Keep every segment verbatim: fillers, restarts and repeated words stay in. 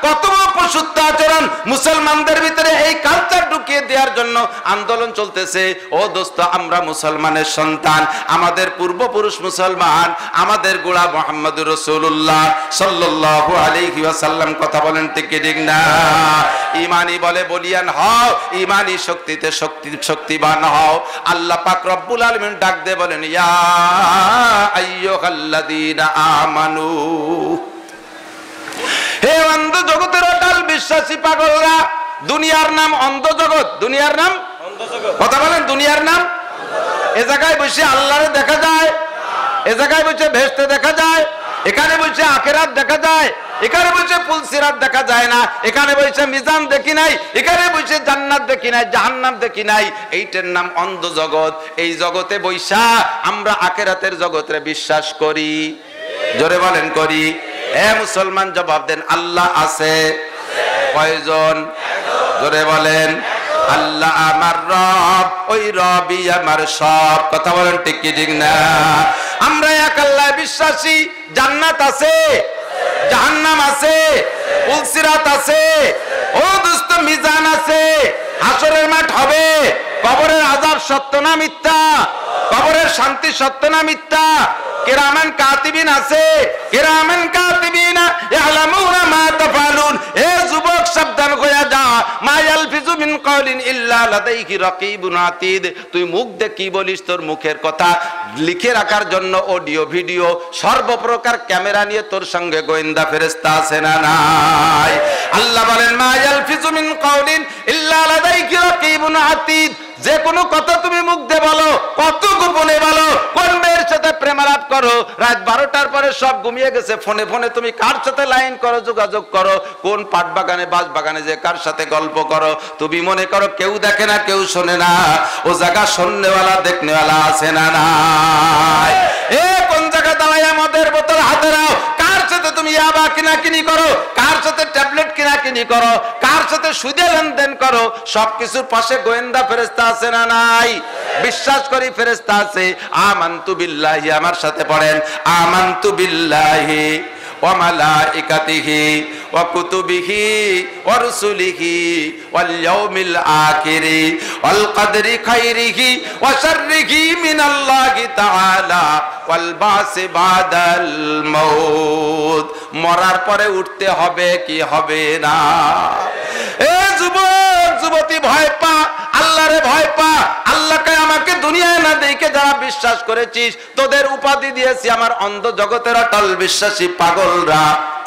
কত পশুত্ব আচরণ, মুসলমানদের ভিতরে এই কালচার ঢুকিয়ে দেওয়ার জন্য আন্দোলন চলতেছে। ও দোস্ত, আমরা মুসলমানের সন্তান, আমাদের পূর্বপুরুষ মুসলমান, আমাদের গোড়া মুহাম্মদুর রাসূলুল্লাহ সাল্লাল্লাহু আলাইহি ওয়াসাল্লাম। কথা বলেন ঠিক কি ঠিক না? ইমানি বলে বলিয়ান হও, ইমানি শক্তিতে শক্তি শক্তিবান হও। আল্লাহ পাক রব্বুল আলামিন ডাক দিয়ে বলেন, ইয়া আইয়ুহাল্লাযীনা আমানু, হে অন্ধ জগতের অটল বিশ্বাসী পাগলরা। দুনিয়ার নাম অন্ধ জগৎ, দুনিয়ার নাম অন্ধ জগৎ। কথা বলেন, দুনিয়ার নাম। এ জায়গায় বসে আল্লাহরে দেখা যায়, এ জায়গায় বসে ভেস্তে দেখা যায়, এখানে বসে আখিরাত দেখা যায়, এখানে বসে পুলসিরাত দেখা যায় না, এখানে বসে মিজান দেখি নাই, এখানে বসে জান্নাত দেখি নাই, জাহান্নাম দেখি নাই। এইটার নাম অন্ধ জগৎ। এই জগতে বৈশা আমরা আখিরাতের জগতে বিশ্বাস করি। জোরে বলেন করি। এ মুসলমান জবাব দেন, আল্লাহ আছে কয়জন? জোরে বলেন। আল্লাহ আমার রব, ওই রবই আমার সব। কথা বলেন ঠিক কি ঠিক না? আমরা এক আল্লাহ বিশ্বাসী। জান্নাত আছে, জাহান্নাম আছে, পুলসিরাত আছে, ও দোস্ত মিজান আছে, হাসরের মাঠ হবে। কবরের আযাব সত্য না মিথ্যা? কবরের শান্তি সত্য না মিথ্যা? কিরামান কাতিবিন আছে, কিরামান কাতিবিন ইয়ালামুনা মা তাফালুন। এ যুবক সাবধান হয়ে যা, মা ইয়ালফিজু মিন কওলিন ইল্লা লাদাইহি রাকিবুন আতীদ। তুই মুখ দিয়ে কি বলিস, তোর মুখের কথা লিখে রাখার জন্য অডিও ভিডিও সর্বপ্রকার ক্যামেরা নিয়ে তোর সঙ্গে গোয়েন্দা ফেরেশতা আছে না নাই? আল্লাহ বলেন, মা ইয়ালফিজু মিন কওলিন ইল্লা লাদাইহি রাকিবুন আতীদ। যে কোনো কথা তুমি মুখ দিয়ে বলো, কত গোপনে বলো। কোন মেয়ের সাথে প্রেমালাপ করো, রাত বারোটার পরে সব ঘুমিয়ে গেছে, ফোনে ফোনে তুমি কার সাথে লাইন করো, যোগাযোগ করো। কোন পাট বাগানে বাস বাগানে যে কার সাথে গল্প করো, তুমি মনে করো কেউ দেখে না, কেউ শোনে না। ও জায়গা শুননেওয়ালা দেখনেওয়ালা আছে না নাই? এ কোন জায়গায় দাঁড়ায় আমাদের বোতল হাতে নাও। কার সাথে তুমি ইয়াবা কিনা কিনি করো, কার সাথে ট্যাবলেট কিনা কিনি করো, কার সাথে সুদে লেনদেন করো, সবকিছুর পাশে গোয়েন্দা ফেরেশতা আছে না নাই? বিশ্বাস করি ফেরেশতা আছে। আমানতু বিল্লাহি, আমার সাথে পড়েন, আমানতু বিল্লাহি ওয়া মালাইকাতিহি ওয়া কুতুবিহি ওয়া রুসুলিহি ওয়াল ইয়াউমিল আখিরি ওয়াল কদরি খাইরিহি ওয়া শাররিহি মিনাল্লাহি তাআলা ওয়াল বাসি বাদাল মাউত। মরার পরে উঠতে হবে কি হবে না? এ যুবক যুবতী, ভয় পা, আল্লাহরে ভয় পা। আল্লাহকে আমাকে দুনিয়ায় না দেখে যারা বিশ্বাস করেছিস, তোদের উপাধি দিয়েছি আমার অন্ধ জগতের অটল বিশ্বাসী পাগলরা।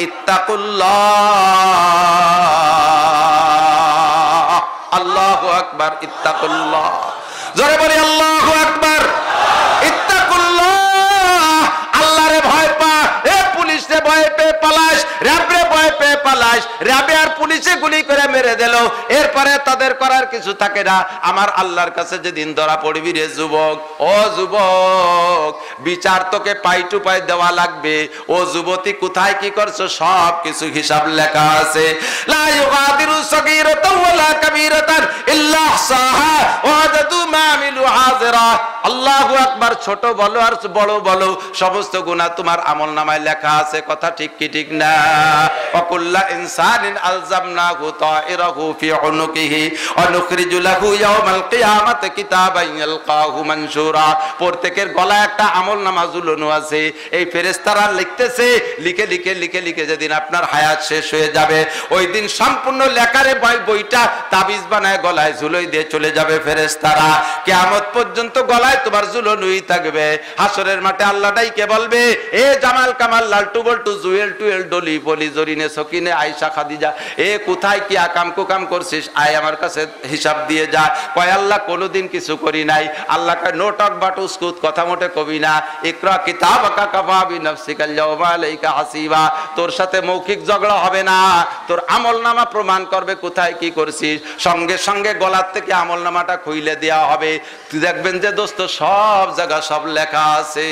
ইত্তাকুল্লাহ, আল্লাহু আকবার, ইত্তাকুল্লাহ। জোরে বলি আল্লাহু আকবার। ইত্তাকুল্লাহ, আল্লাহরে ভয় পা। এ পুলিশে ভয় পেয়ে পালাস, র্যাবরে ভয় পেয়ে পালাস, র্যাবে আর পুলিশে গুলি করে মেরে দিল, এরপরে তাদের করার কিছু থাকে না। আমার আল্লাহর কাছে যেদিন ধরা পড়বি রে যুবক, ও যুবক, বিচার তোকে পাই টু পাই দেওয়া লাগবে। ও যুবতী, কোথায় কি করছো সব কিছু হিসাব লেখা আছে। লা ইউগাদিরু সগীরাতান ওয়ালা কাবীরাতান ইল্লা আহসাহা ওয়া ওয়াজাদু মা আমিলু হাযিরা। আল্লাহু আকবার। ছোট বলো আর বড় বলো, সমস্ত গুনাহ তোমার আমলনামায় লেখা আছে। কথা ঠিক কি ঠিক না? ওয়া কুল্লু ইনসানিন আলজামনাহু তাইরাহু ফি উনুকিহি ওয়া নুখরিজু লাহু ইয়াওমাল কিয়ামাতি কিতাবান ইয়ালকাহু মানশুরা। প্রত্যেকের গলায় একটা আমলনামা ঝুলানো আছে। এই ফেরেশতারা লিখতেছে, লিখে লিখে লিখে লিখে যেদিন আপনার হায়াত শেষ হয়ে যাবে, ওই দিন সম্পূর্ণ লেখারে বই বইটা তাবিজ বানায় গলায় ঝুলাই দিয়ে চলে যাবে ফেরেশতারা। কিয়ামত পর্যন্ত গলায় তোমার ঝুলানোই থাকবে। হাসরের মাঠে আল্লাহ ডাইকে বলবে, এ জামাল কামাল লালটু বল্টু জুয়েল টুয়েল ডলি বলি জরিনে সকিনে আয়েশা খাদিজা, এ কোথায় কি আকাম কুকাম করছিস, আয় আমার কাছে হিসাব দিয়ে যা। কয় আল্লাহ কোনোদিন কিছু করি নাই। আল্লাহ কয় নো টক বাট উস্কুত, কথা মোটে কবি না। ইকরা কিতাবাকা কাফা বিনাফসিকা ইয়াওমা আলাইকা হাসিবা। তোর সাথে মৌখিক ঝগড়া হবে না, তোর আমলনামা প্রমাণ করবে কোথায় কি করছিস। সঙ্গে সঙ্গে গলার থেকে আমলনামাটা খুইলে দেওয়া হবে। তুই দেখবেন যে দোস্ত সব জায়গা সব লেখা আছে।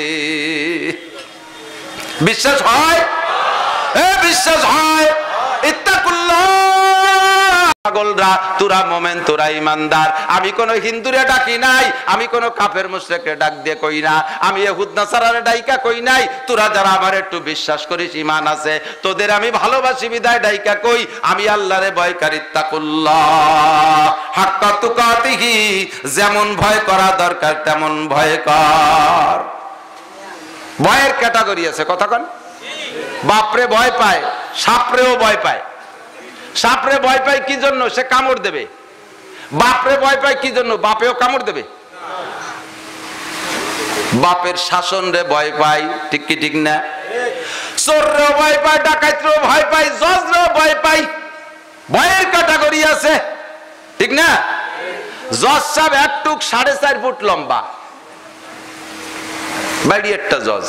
বিশ্বাস হয়? এ বিশ্বাস হয়? ইত্তাকুল্লাহ। পাগলরা, তোরা মোমেন, তোরা ইমানদার। আমি কোন হিন্দুরে ডাকি নাই, আমি কোন কাফের মুশরিককে ডাক দিয়ে কই না, আমি ইহুদ নাসারারে ডাইকা কই নাই। তোরা যারা আমার একটু বিশ্বাস করিস, ইমান আছে, তোদের আমি ভালোবাসি বিদায় ডাইকা কই, আমি আল্লাহরে ভয়কারী, তাকুল্লাহ হাক্কা তুকাতিহি, যেমন ভয় করা দরকার তেমন ভয় কর। ভয়ের ক্যাটাগরি আছে, কথা কন। বাপরে ভয় পায়, সাপরেও ভয় পায়। সাপরে ভয় পায় কি জন্য? সে কামড় দেবে। বাপরে ভয় পায় কি জন্য? বাপেও কামড় দেবে। বাপের শাসন রে ভয় পাই, ঠিক কি ঠিক না? চোররেও ভয় পায়, ডাকাতরেও ভয় পাই, জজরেও ভয় পাই। ভয়ের ক্যাটাগরি আছে, ঠিক না? জজ সাহেব একটুক সাড়ে চার ফুট লম্বা, বাড়ি একটা জজ,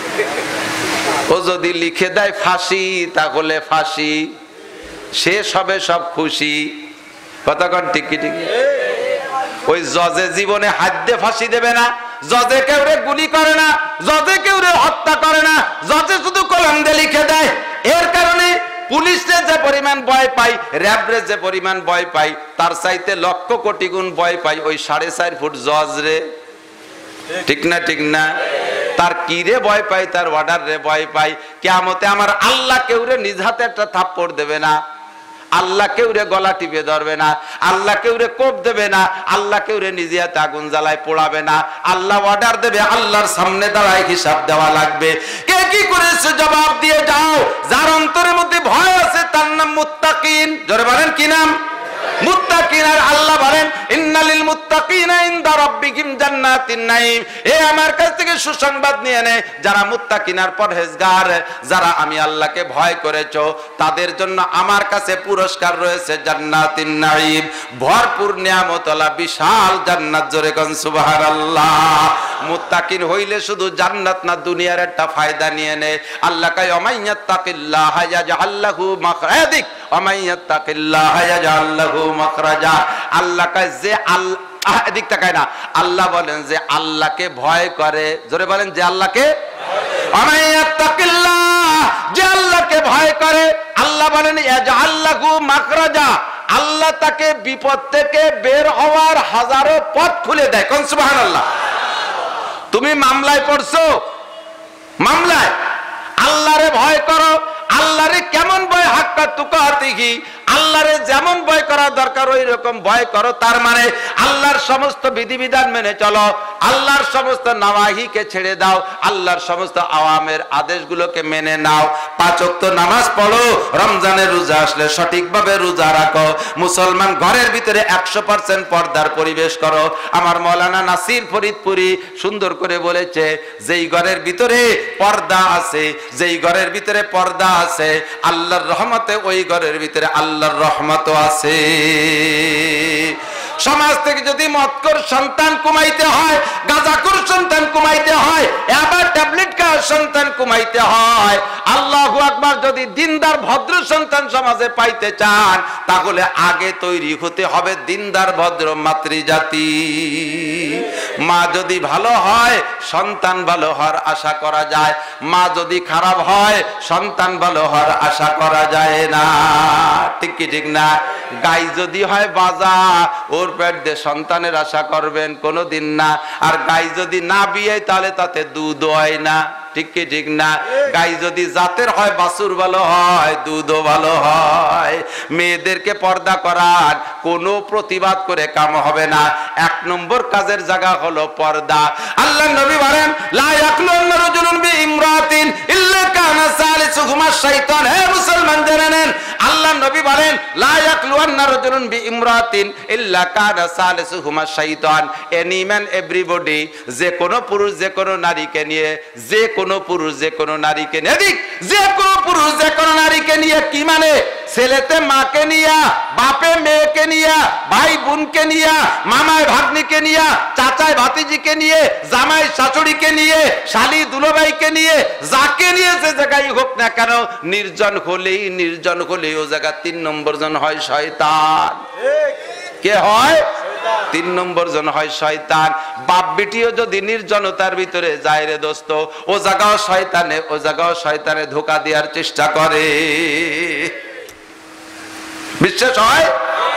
ও যদি লিখে দেয় ফাঁসি, তাহলে ফাঁসি, শেষ হবে সব খুশি। কথা কন ঠিক কি ঠিক? ওই জজে জীবনে হাত দিয়ে ফাঁসি দেবে না, জজে কেউ রে গুলি করে না, জজে কেউ রে হত্যা করে না, জজে শুধু কলম দিয়ে লিখে দেয়। এর কারণে পুলিশে যে পরিমাণ ভয় পাই, র্যাবরে যে পরিমাণ ভয় পাই, তার চাইতে লক্ষ কোটি গুণ ভয় পাই ওই সাড়ে চার ফুট জজ রে, ঠিক না ঠিক না? তার কি রে ভয় পাই? তার অর্ডার রে ভয় পাই। কিয়ামতে আমার আল্লাহ কেউ রে নিজ হাতে একটা থাপ্পড় দেবে না, আল্লাহ কেউ রে গলা টিপে ধরবে না, আল্লাহ কেউ রে কোপ দেবে না, আল্লাহ কেউ রে নিজে হাতে আগুন জ্বালায় পোড়াবে না। আল্লাহ অর্ডার দেবে, আল্লাহর সামনে দাঁড়ায় হিসাব দেওয়া লাগবে। কে কি করেছে জবাব দিয়ে যাও। যার অন্তরের মধ্যে ভয় আছে তার নাম মুত্তাকিন। জোরে বলেন কি নাম? মুত্তাকিন। আর আল্লাহ বলেন ইন্নালিল মুত্তাকিনা ইনদা রাব্বিহিম জান্নাতিন নাঈম। এ আমার কাছ থেকে সুসংবাদ নিয়ে নে, যারা মুত্তাকিন আর পরহেজগার, যারা আমি আল্লাহকে ভয় করেছো, তাদের জন্য আমার কাছে পুরস্কার রয়েছে জান্নাতিন নাঈম, ভরপুর নিয়ামতওয়ালা বিশাল জান্নাত। জোরে কোন সুবহানাল্লাহ। মুত্তাকিন হইলে শুধু জান্নাত না, দুনিয়ার একটা ফায়দা নিয়ে নে। আল্লাহ কয় ওমাইয়াত্তাকিল্লাহ ইয়াজআল লাহু মাখরাজা, ওমাইয়াত্তাকিল্লাহ ইয়াজআল লাহু মাখরাজা। আল্লাহ কয় যে আল্লাহ, এদিক তাকায় না, আল্লাহ বলেন যে আল্লাহকে ভয় করে, জোরে বলেন যে আল্লাহকে, ওমাইয়াত্তাকিল্লাহ, যে আল্লাহকে ভয় করে, আল্লাহ বলেন ইয়াজআল লাহু মাখরাজা, আল্লাহ তাকে বিপদ থেকে বের হওয়ার হাজারো পথ খুলে দেয়। কোন সুবহানাল্লাহ। তুমি মামলায় পড়ছো, মামলায় আল্লাহরে ভয় করো। আল্লাহরে কেমন ভয়? হাক্কা তুকাতিহি, আল্লাহরে যেমন ভয় করা দরকার ওই রকম ভয় করো। তার মানে আল্লাহর সমস্ত বিধিবিধান মেনে চলো, আল্লাহর সমস্ত নাওয়াহিকে ছেড়ে দাও, আল্লাহর সমস্ত আওয়ামের আদেশগুলোকে মেনে নাও। পাঁচ ওয়াক্ত নামাজ পড়ো, রমজানের রোজা আসলে সঠিকভাবে রোজা রাখো। মুসলমান ঘরের ভিতরে একশো পার্সেন্ট পর্দার পরিবেশ করো। আমার মৌলানা নাসির ফরিদপুরি সুন্দর করে বলেছে, যেই ঘরের ভিতরে পর্দা আছে, যেই ঘরের ভিতরে পর্দা আছে, আল্লাহর রহমতে ওই ঘরের ভিতরে আল্লাহর রহমত আছে। সমাজ থেকে যদি মদখোর সন্তান কমাইতে হয়, গাঁজাখোর সন্তান কমাইতে হয়, এবার ট্যাবলেট খাওয়ার সন্তান কমাইতে হয়, আল্লাহু আকবার, যদি দিনদার ভদ্র সন্তান সমাজে পাইতে চান, তাহলে আগে তৈরি হতে হবে দিনদার ভদ্র মাতৃজাতি। মা যদি ভালো হয়, সন্তান ভালো হওয়ার আশা করা যায়। মা যদি খারাপ হয়, সন্তান ভালো হওয়ার আশা করা যায় না, ঠিক কি ঠিক না? গাই যদি হয় বাজা, ওর পেট দিয়ে সন্তানের আশা করবেন কোনোদিন না। আর গাই যদি না বিয়ে, তাহলে তাতে দুধ হয় না, ঠিক কি ঠিক না? গাই যদি জাতের হয়, বাছুর ভালো হয়, দুধও ভালো হয়। মেয়েদেরকে পর্দা করার কোনো প্রতিবাদ করে কাম হবে না। এক নম্বর কাজের জায়গা হলো পর্দা। আল্লাহ নবী বলেন লা ইয়াকলুন্না রাজুলুন বিইমরাতিন ইল্লা কানা সালিসুহুমা শাইতান। হে মুসলমান জেনে নেন, আল্লাহ নবী বলেন লা ইয়াকলুন্না রাজুলুন বিইমরাতিন ইল্লা কানা সালিসুহুমা শাইতান। এনি ম্যান এভরিবডি, যে কোনো পুরুষ যে কোনো নারীকে নিয়ে, যে কোনো পুরুষ যে কোনো নারীকে নিয়ে, এদিক যে কোনো পুরুষ যে কোনো নারীকে নিয়ে, কি মানে? ছেলেতে মাকে নিয়া, বাপে মেয়েকে নিয়া, ভাই বোনকে নিয়া, মামায় ভাগ্নিকে নিয়া, চাচায় ভাতিজিকে নিয়ে, জামাই শাশুড়িকে নিয়ে, শালি দুলোভাইকে নিয়ে, যাকে নিয়ে যে জায়গায় হোক না কেন, নির্জন হলেই নির্জন হলেই ও জায়গা তিন নম্বর জন হয় শয়তান। কে হয়? তিন নম্বর জন হয় শয়তান। বাপ বেটিও যদি নির্জনতার ভিতরে যায় রে দোস্ত, ও জায়গাও শয়তানে, ও জায়গাও শয়তানে ধোঁকা দেওয়ার চেষ্টা করে। বিশ্বাস হয়?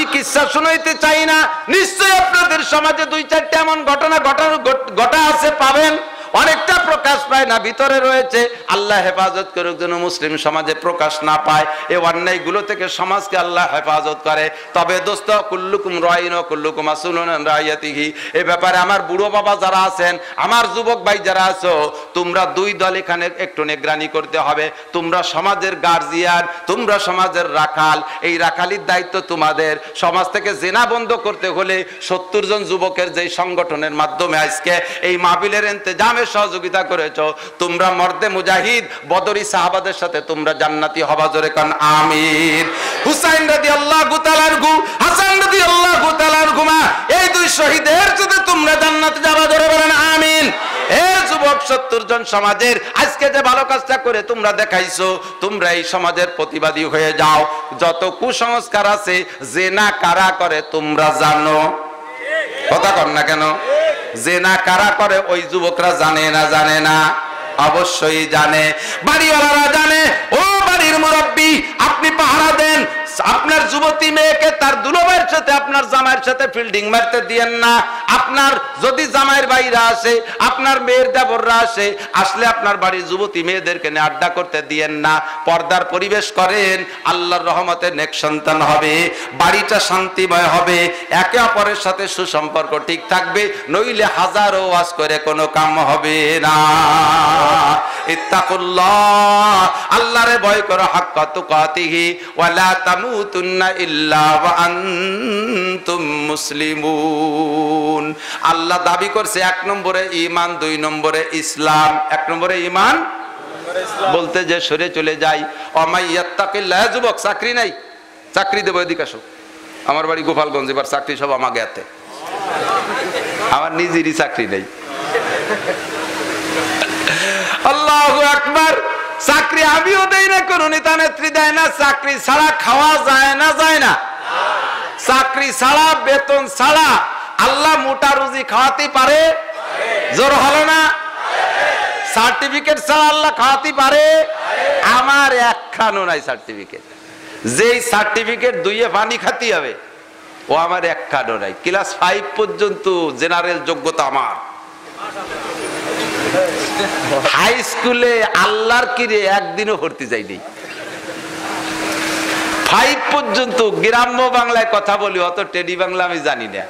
আমি কিচ্ছা শুনাইতে চাই না, নিশ্চয়ই আপনাদের সমাজে দুই চারটা এমন ঘটনা ঘটানো ঘটা আছে, পাবেন, অনেকটা প্রকাশ পায় না, ভিতরে রয়েছে। আল্লাহ হেফাজত করুক যেন মুসলিম সমাজে প্রকাশ না পায়, এই অন্যায়গুলো থেকে সমাজকে আল্লাহ হেফাজত করে। তবে দোস্ত, কুল্লুকুম রাইন ওয়া কুল্লুকুম মাসউলুন আন রাইয়াতিহি, এই ব্যাপারে আমার বুড়ো বাবা যারা আছেন, আমার যুবক ভাই যারা আছো, তোমরা দুই দল এখানে একটু নিগরানি করতে হবে। তোমরা সমাজের গার্জিয়ান, তোমরা সমাজের রাখাল, এই রাখালির দায়িত্ব তোমাদের। সমাজ থেকে জেনা বন্ধ করতে হলে সত্তর জন যুবকের যেই সংগঠনের মাধ্যমে আজকে এই মাহফিলের ইন্তজামে সহযোগিতা করেছো, তোমরা মর্দে মুজাহিদ বদরি সাহাবাদের সাথে তোমরা জান্নাতি হবা, জোরে কান আমিন। হুসাইন রাদিয়াল্লাহু তাআলা আনহু, হাসান রাদিয়াল্লাহু তাআলা আনহুমা, এই দুই শহীদের সাথে তোমরা জান্নাতে যাবা, জোরে বলেন আমিন। এই যুবক সত্তর জন সমাজের আজকে যে ভালো কাজটা করে তোমরা দেখাইছো, তোমরা এই সমাজের প্রতিবাদী হয়ে যাও। যত কুসংস্কার আছে, জেনা কারা করে তোমরা জানো? কথা কর না কেন? জেনা কারা করে ওই যুবকরা জানে না? জানে না? অবশ্যই জানে। বাড়িওয়ালারা জানে। ও বাড়ির মুরব্বী, আপনি পাহারা দেন, আপনার যুবতী মেয়েকে তার দুলাভাইয়ের সাথে আপনার জামাইয়ের সাথে ফিল্ডিং মারতে দিয়েন না। আপনার যদি জামাইয়ের ভাইরা আসে, আপনার মেয়ের দেবররা আসে, আসলে আপনার বাড়ির যুবতী মেয়েদেরকে নিয়ে আড্ডা করতে দিয়েন না। পর্দার পরিবেশ করেন, আল্লাহর রহমতে নেক সন্তান হবে, বাড়িটা শান্তিময় হবে, একে অপরের সাথে সুসম্পর্ক ঠিক থাকবে, নইলে হাজারো ওয়াজ করে কোনো কাম হবে না। ইত্তাকুল্লাহ, আল্লাহরে ভয় করো, হাক্কা তুকাতিহি, ওয়ালা তামুতুন্না ইল্লা ওয়া আনতুম মুসলিমুন। আল্লাহ দাবি করছে এক নম্বরে ঈমান, দুই নম্বরে ইসলাম। এক নম্বরে ঈমান বলতে যে সরে চলে যাই, অমাইয়াত্তাকিল্লাহ। যুবক চাকরি নাই, চাকরি দেবো, এদিকে আসো। আমার বাড়ি গোপালগঞ্জ, এবার চাকরি সব আমাকে হাতে, আমার নিজেরই চাকরি নেই। আল্লাহু আকবার। চাকরি আমিও দেই না, কোন নেতা নেত্রী দেয় না। চাকরি ছাড়া খাওয়া যায় না? যায় না? চাকরি ছাড়া, বেতন ছাড়া আল্লাহ মোটা রুজি খাওয়াতে পারে? জোর হলো না? সার্টিফিকেট ছাড়া আল্লাহ খাওয়াতে পারে? আমার একখানো নাই সার্টিফিকেট। যেই সার্টিফিকেট দুইয়ে পানি খাতি হবে, ও আমার একখানো নাই। ক্লাস ফাইভ পর্যন্ত জেনারেল যোগ্যতা আমার। হাই স্কুলে আল্লাহর কিরে একদিনও ভর্তি যাইনি। ফাইভ পর্যন্ত গ্রাম্য বাংলায় কথা বলি, অত টেডি বাংলা আমি জানি না।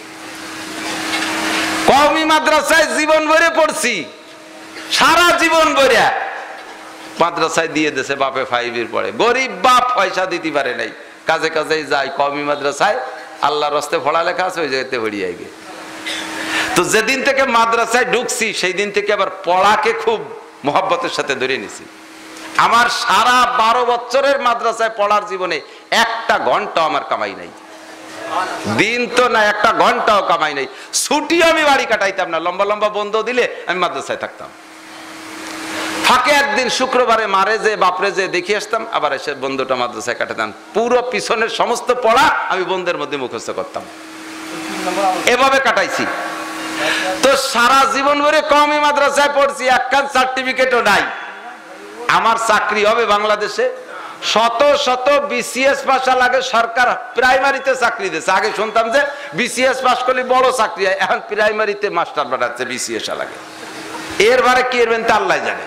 কওমি মাদ্রাসায় জীবন ভরে পড়ছি, সারা জীবন ভরে মাদ্রাসায় দিয়ে দেশে বাপে ফাইভের পরে। গরিব বাপ পয়সা দিতে পারে নাই, কাজে কাজে যাই কওমি মাদ্রাসায়, আল্লাহর রাস্তে পড়ালেখা আছে, ওই জায়গাতে ভরিয়ে গে। তো যেদিন থেকে মাদ্রাসায় ঢুকছি, সেই দিন থেকে আবার পড়াকে খুব মহব্বতের সাথে ধরে নিছি। আমার সারা বারো বছরের মাদ্রাসায় পড়ার জীবনে একটা ঘন্টা আমার কামাই নাই। দিন তো না, একটা ঘন্টাও কামাই নাই। ছুটি আমি বাড়ি কাটাইতাম না, লম্বা লম্বা বন্ধ দিলে আমি মাদ্রাসায় থাকতাম। ফাঁকে একদিন শুক্রবারে মারে যে বাপরে যে দেখে আসতাম, আবার এসে বন্ধুটা মাদ্রাসায় কাটাতাম। পুরো পিছনের সমস্ত পড়া আমি বন্ধের মধ্যে মুখস্থ করতাম, এভাবে কাটাইছি। তো সারা জীবন ভরে কওমি মাদ্রাসায় পড়ছি, একখান সার্টিফিকেটও নাই। আমার চাকরি হবে বাংলাদেশে? শত শত বিসিএস পাস লাগে, সরকার প্রাইমারিতে চাকরি দিচ্ছে। আগে শুনতাম যে বিসিএস পাস করলে বড় চাকরি হয়, এখন প্রাইমারিতে মাস্টার বানাচ্ছে বিসিএস লাগে। এর বারে কি এরবেন তা আল্লাহ জানে।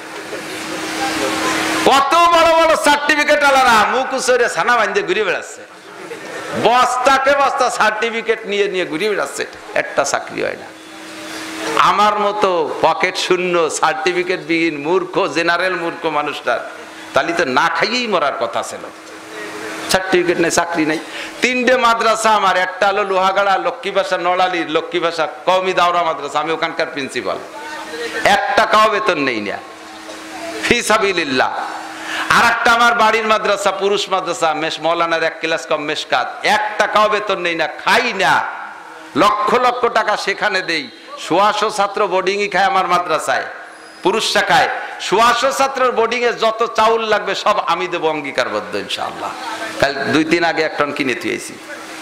কত বড় বড় সার্টিফিকেট আলারা মুখ উচরে ছানা বান্ধে ঘুরে বেড়াচ্ছে, বস্তাকে বস্তা সার্টিফিকেট নিয়ে নিয়ে ঘুরে বেড়াচ্ছে, একটা চাকরি হয় না। আমার মতো পকেট শূন্য, সার্টিফিকেট বিহীন মূর্খ, জেনারেল মূর্খ মানুষটার তাহলে তো না খাইয়েই মরার কথা ছিল। সার্টিফিকেট নেই, চাকরি নেই। তিনটে মাদ্রাসা আমার, একটা হলো লোহাগাড়া লক্ষ্মী ভাষা, নড়ালির লক্ষ্মী ভাষা কওমি দাওরা মাদ্রাসা, আমি ওখানকার প্রিন্সিপাল। এক টাকাও বেতন নেই না, ফি সাবিলিল্লাহ। আর একটা আমার বাড়ির মাদ্রাসা, পুরুষ মাদ্রাসা, মেশ মৌলানার এক ক্লাস কম মেশকাত, এক টাকাও বেতন নেই না, খাই না। লক্ষ লক্ষ টাকা সেখানে দেই। সোয়াশো ছাত্র বোর্ডিংই খায় আমার মাদ্রাসায়, পুরুষ শাখায়। সোয়াশো ছাত্রের বোর্ডিং এ যত চাউল লাগবে সব আমি দেবো, অঙ্গীকারবদ্ধ ইনশাআল্লাহ। কাল দুই দিন আগে এক টন কিনে তুইছি।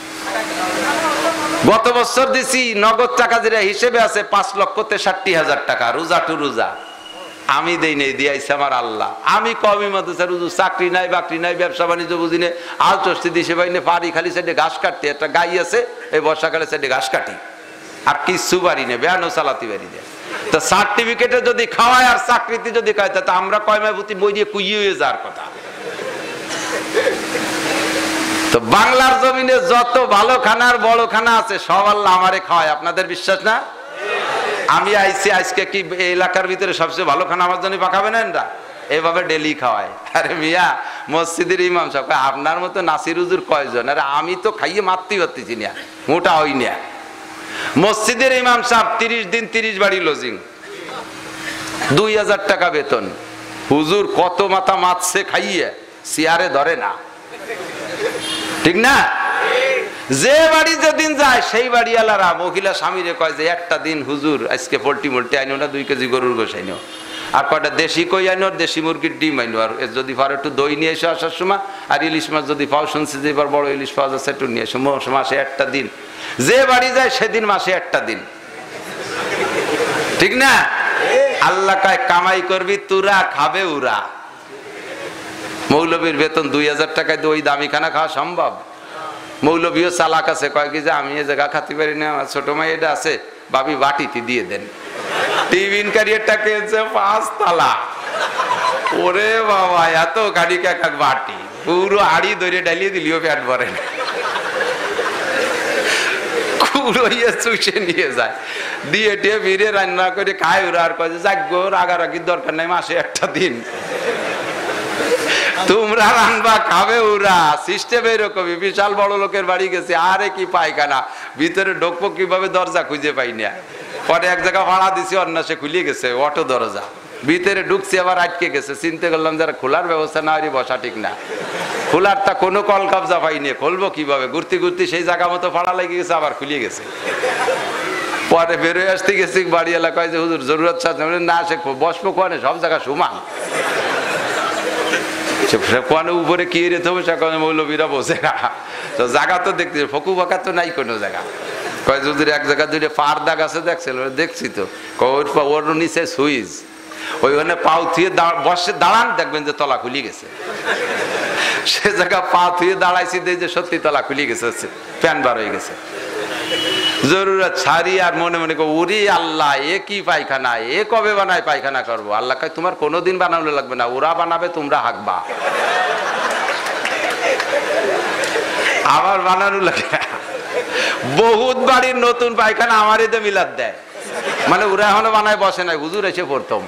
গত বছর দিছি নগদ টাকা যেটা হিসেবে আছে পাঁচ লক্ষ তেষট্টি হাজার টাকা, রোজা টু রোজা। আমি দেই নেই, দিয়েছে আমার আল্লাহ। আমি কওমি মাদ্রাসার হুজুর, চাকরি নাই বাকরি নাই, ব্যবসা বাণিজ্য বুঝি না, আল চস্তি দিছে পাইনে, পারি খালি সাইডে ঘাস কাটতে, একটা গাই আছে এই বর্ষাকালে সাইডে ঘাস কাটি, আর কিচ্ছু পারি না, বেয়ানো চালাতে পারি না। তো সার্টিফিকেটে যদি খাওয়ায় আর চাকরিতে যদি খায়, তা আমরা কয়মায় প্রতি বই দিয়ে কুইয়ে হয়ে যাওয়ার কথা। তো বাংলার জমিনে যত ভালো খানার বড় খানা আছে সব আল্লাহ আমারে খাওয়ায়, আপনাদের বিশ্বাস না? আমি আইসি আজকে কি এলাকার ভিতরে সবচেয়ে ভালো খানা আমার জন্য পাকাবে না, এরা এভাবে ডেলি খাওয়ায়। আরে মিয়া, মসজিদের ইমাম সাহেব আপনার মতো নাসির হুজুর কয়জন? আরে আমি তো খাইয়ে মারতে পারতেছি না, মোটা হই না। মসজিদের ইমাম সাহেব তিরিশ দিন তিরিশ বাড়ি লজিং, দুই হাজার টাকা বেতন। হুজুর কত মাথা মারছে খাইয়ে, চেয়ারে ধরে না, ঠিক না? যে বাড়ি যেদিন যায় সেই বাড়িওয়ালারা মহিলা স্বামীরে কয় যে একটা দিন হুজুর আজকে পোল্ট্রি মোল্ট্রি আইনো না, দুই কেজি গরুর গোশ আইনো, আর কয়টা দেশি কই আইনো, আর দেশি মুরগির ডিম আইনো, আর যদি পারো একটু দই নিয়ে এসে আসার সময়, আর ইলিশ মাছ যদি পাও, শুনছি যে এবার বড় ইলিশ পাওয়া যাচ্ছে, একটু নিয়ে এসো। মাসে একটা দিন যে বাড়ি যায় সেদিন মাসে একটা দিন, ঠিক না? আল্লাহ কয় কামাই করবি তুরা, খাবে উরা। মৌলবীর বেতন দুই হাজার টাকায় ওই দামি খানা খাওয়া সম্ভব? মৌলবীও চালাক আছে, কয় কি যে আমি এ জায়গা খাতে পারি না, আমার ছোট মাই এটা আছে, ভাবি বাটিতে দিয়ে দেন। টিফিন ক্যারিয়ারটা কিনছে পাঁচ তালা, ওরে বাবা এত গাড়ি কাকা বাটি, পুরো হাড়ি ধরে ডালিয়ে দিলিও পেট ভরে না, কুড়িয়ে চুষে নিয়ে যায়, দিয়ে টিয়ে ফিরে রান্না করে খায় ওরা। আর কয় যে যাক গো, রাগারাগির দরকার নাই, মাসে একটা দিন তোমরা রান্না খাবে ওরা। সিস্টেম এরকমই। বিশাল বড় লোকের বাড়ি গেছে, আরে কি পায়খানা, ভিতরে ঢুকবো কিভাবে, দরজা খুঁজে পাই না। পরে এক জায়গা ভাড়া দিছি, অন্য সে খুলে গেছে অটো দরজা, ভিতরে ঢুকছি আবার আটকে গেছে। চিন্তা করলাম যারা খোলার ব্যবস্থা না হলে বসা ঠিক না, খোলারটা কোনো কল কাবজা পাইনি, খুলবো কিভাবে, ঘুরতে ঘুরতে সেই জায়গা মতো ভাড়া লেগে গেছে, আবার খুলিয়ে গেছে। পরে বেরোয় আসতে গেছি, বাড়ি এলাকায় যে হুজুর জরুরত না, সে বসবো কোয়ানে, সব জায়গা সমান, কোয়ানে উপরে কি রেতে হবে সেখানে মৌলবীরা বসে না। তো জায়গা তো দেখতে ফকু ফাঁকা তো নাই কোনো জায়গা। কয় যদি এক জায়গা দুইটা পার দাগ আছে, দেখছিল, দেখছি তো, ওর নিচে সুইচ, ওইখানে পাও থুয়ে বসে দাঁড়ান, দেখবেন যে তলা খুলে গেছে। সে জায়গা পা থুয়ে দাঁড়াইছি, দেখি যে সত্যি তলা খুলে গেছে, প্যান বার হয়ে গেছে। জরুরত ছাড়ি আর মনে মনে উরি আল্লাহ, এ কি পায়খানা, এ কবে বানায় পায়খানা করবো? আল্লাহ কয় তোমার কোনোদিন বানানো লাগবে না, ওরা বানাবে, তোমরা হাঁকবা, আমার বানানো লাগে। বহুত বাড়ির নতুন পায়খানা আমার এতে মিলাদ দেয়, মানে ওরা এখনো বানায় বসে নাই, হুজুর এসে প্রথম।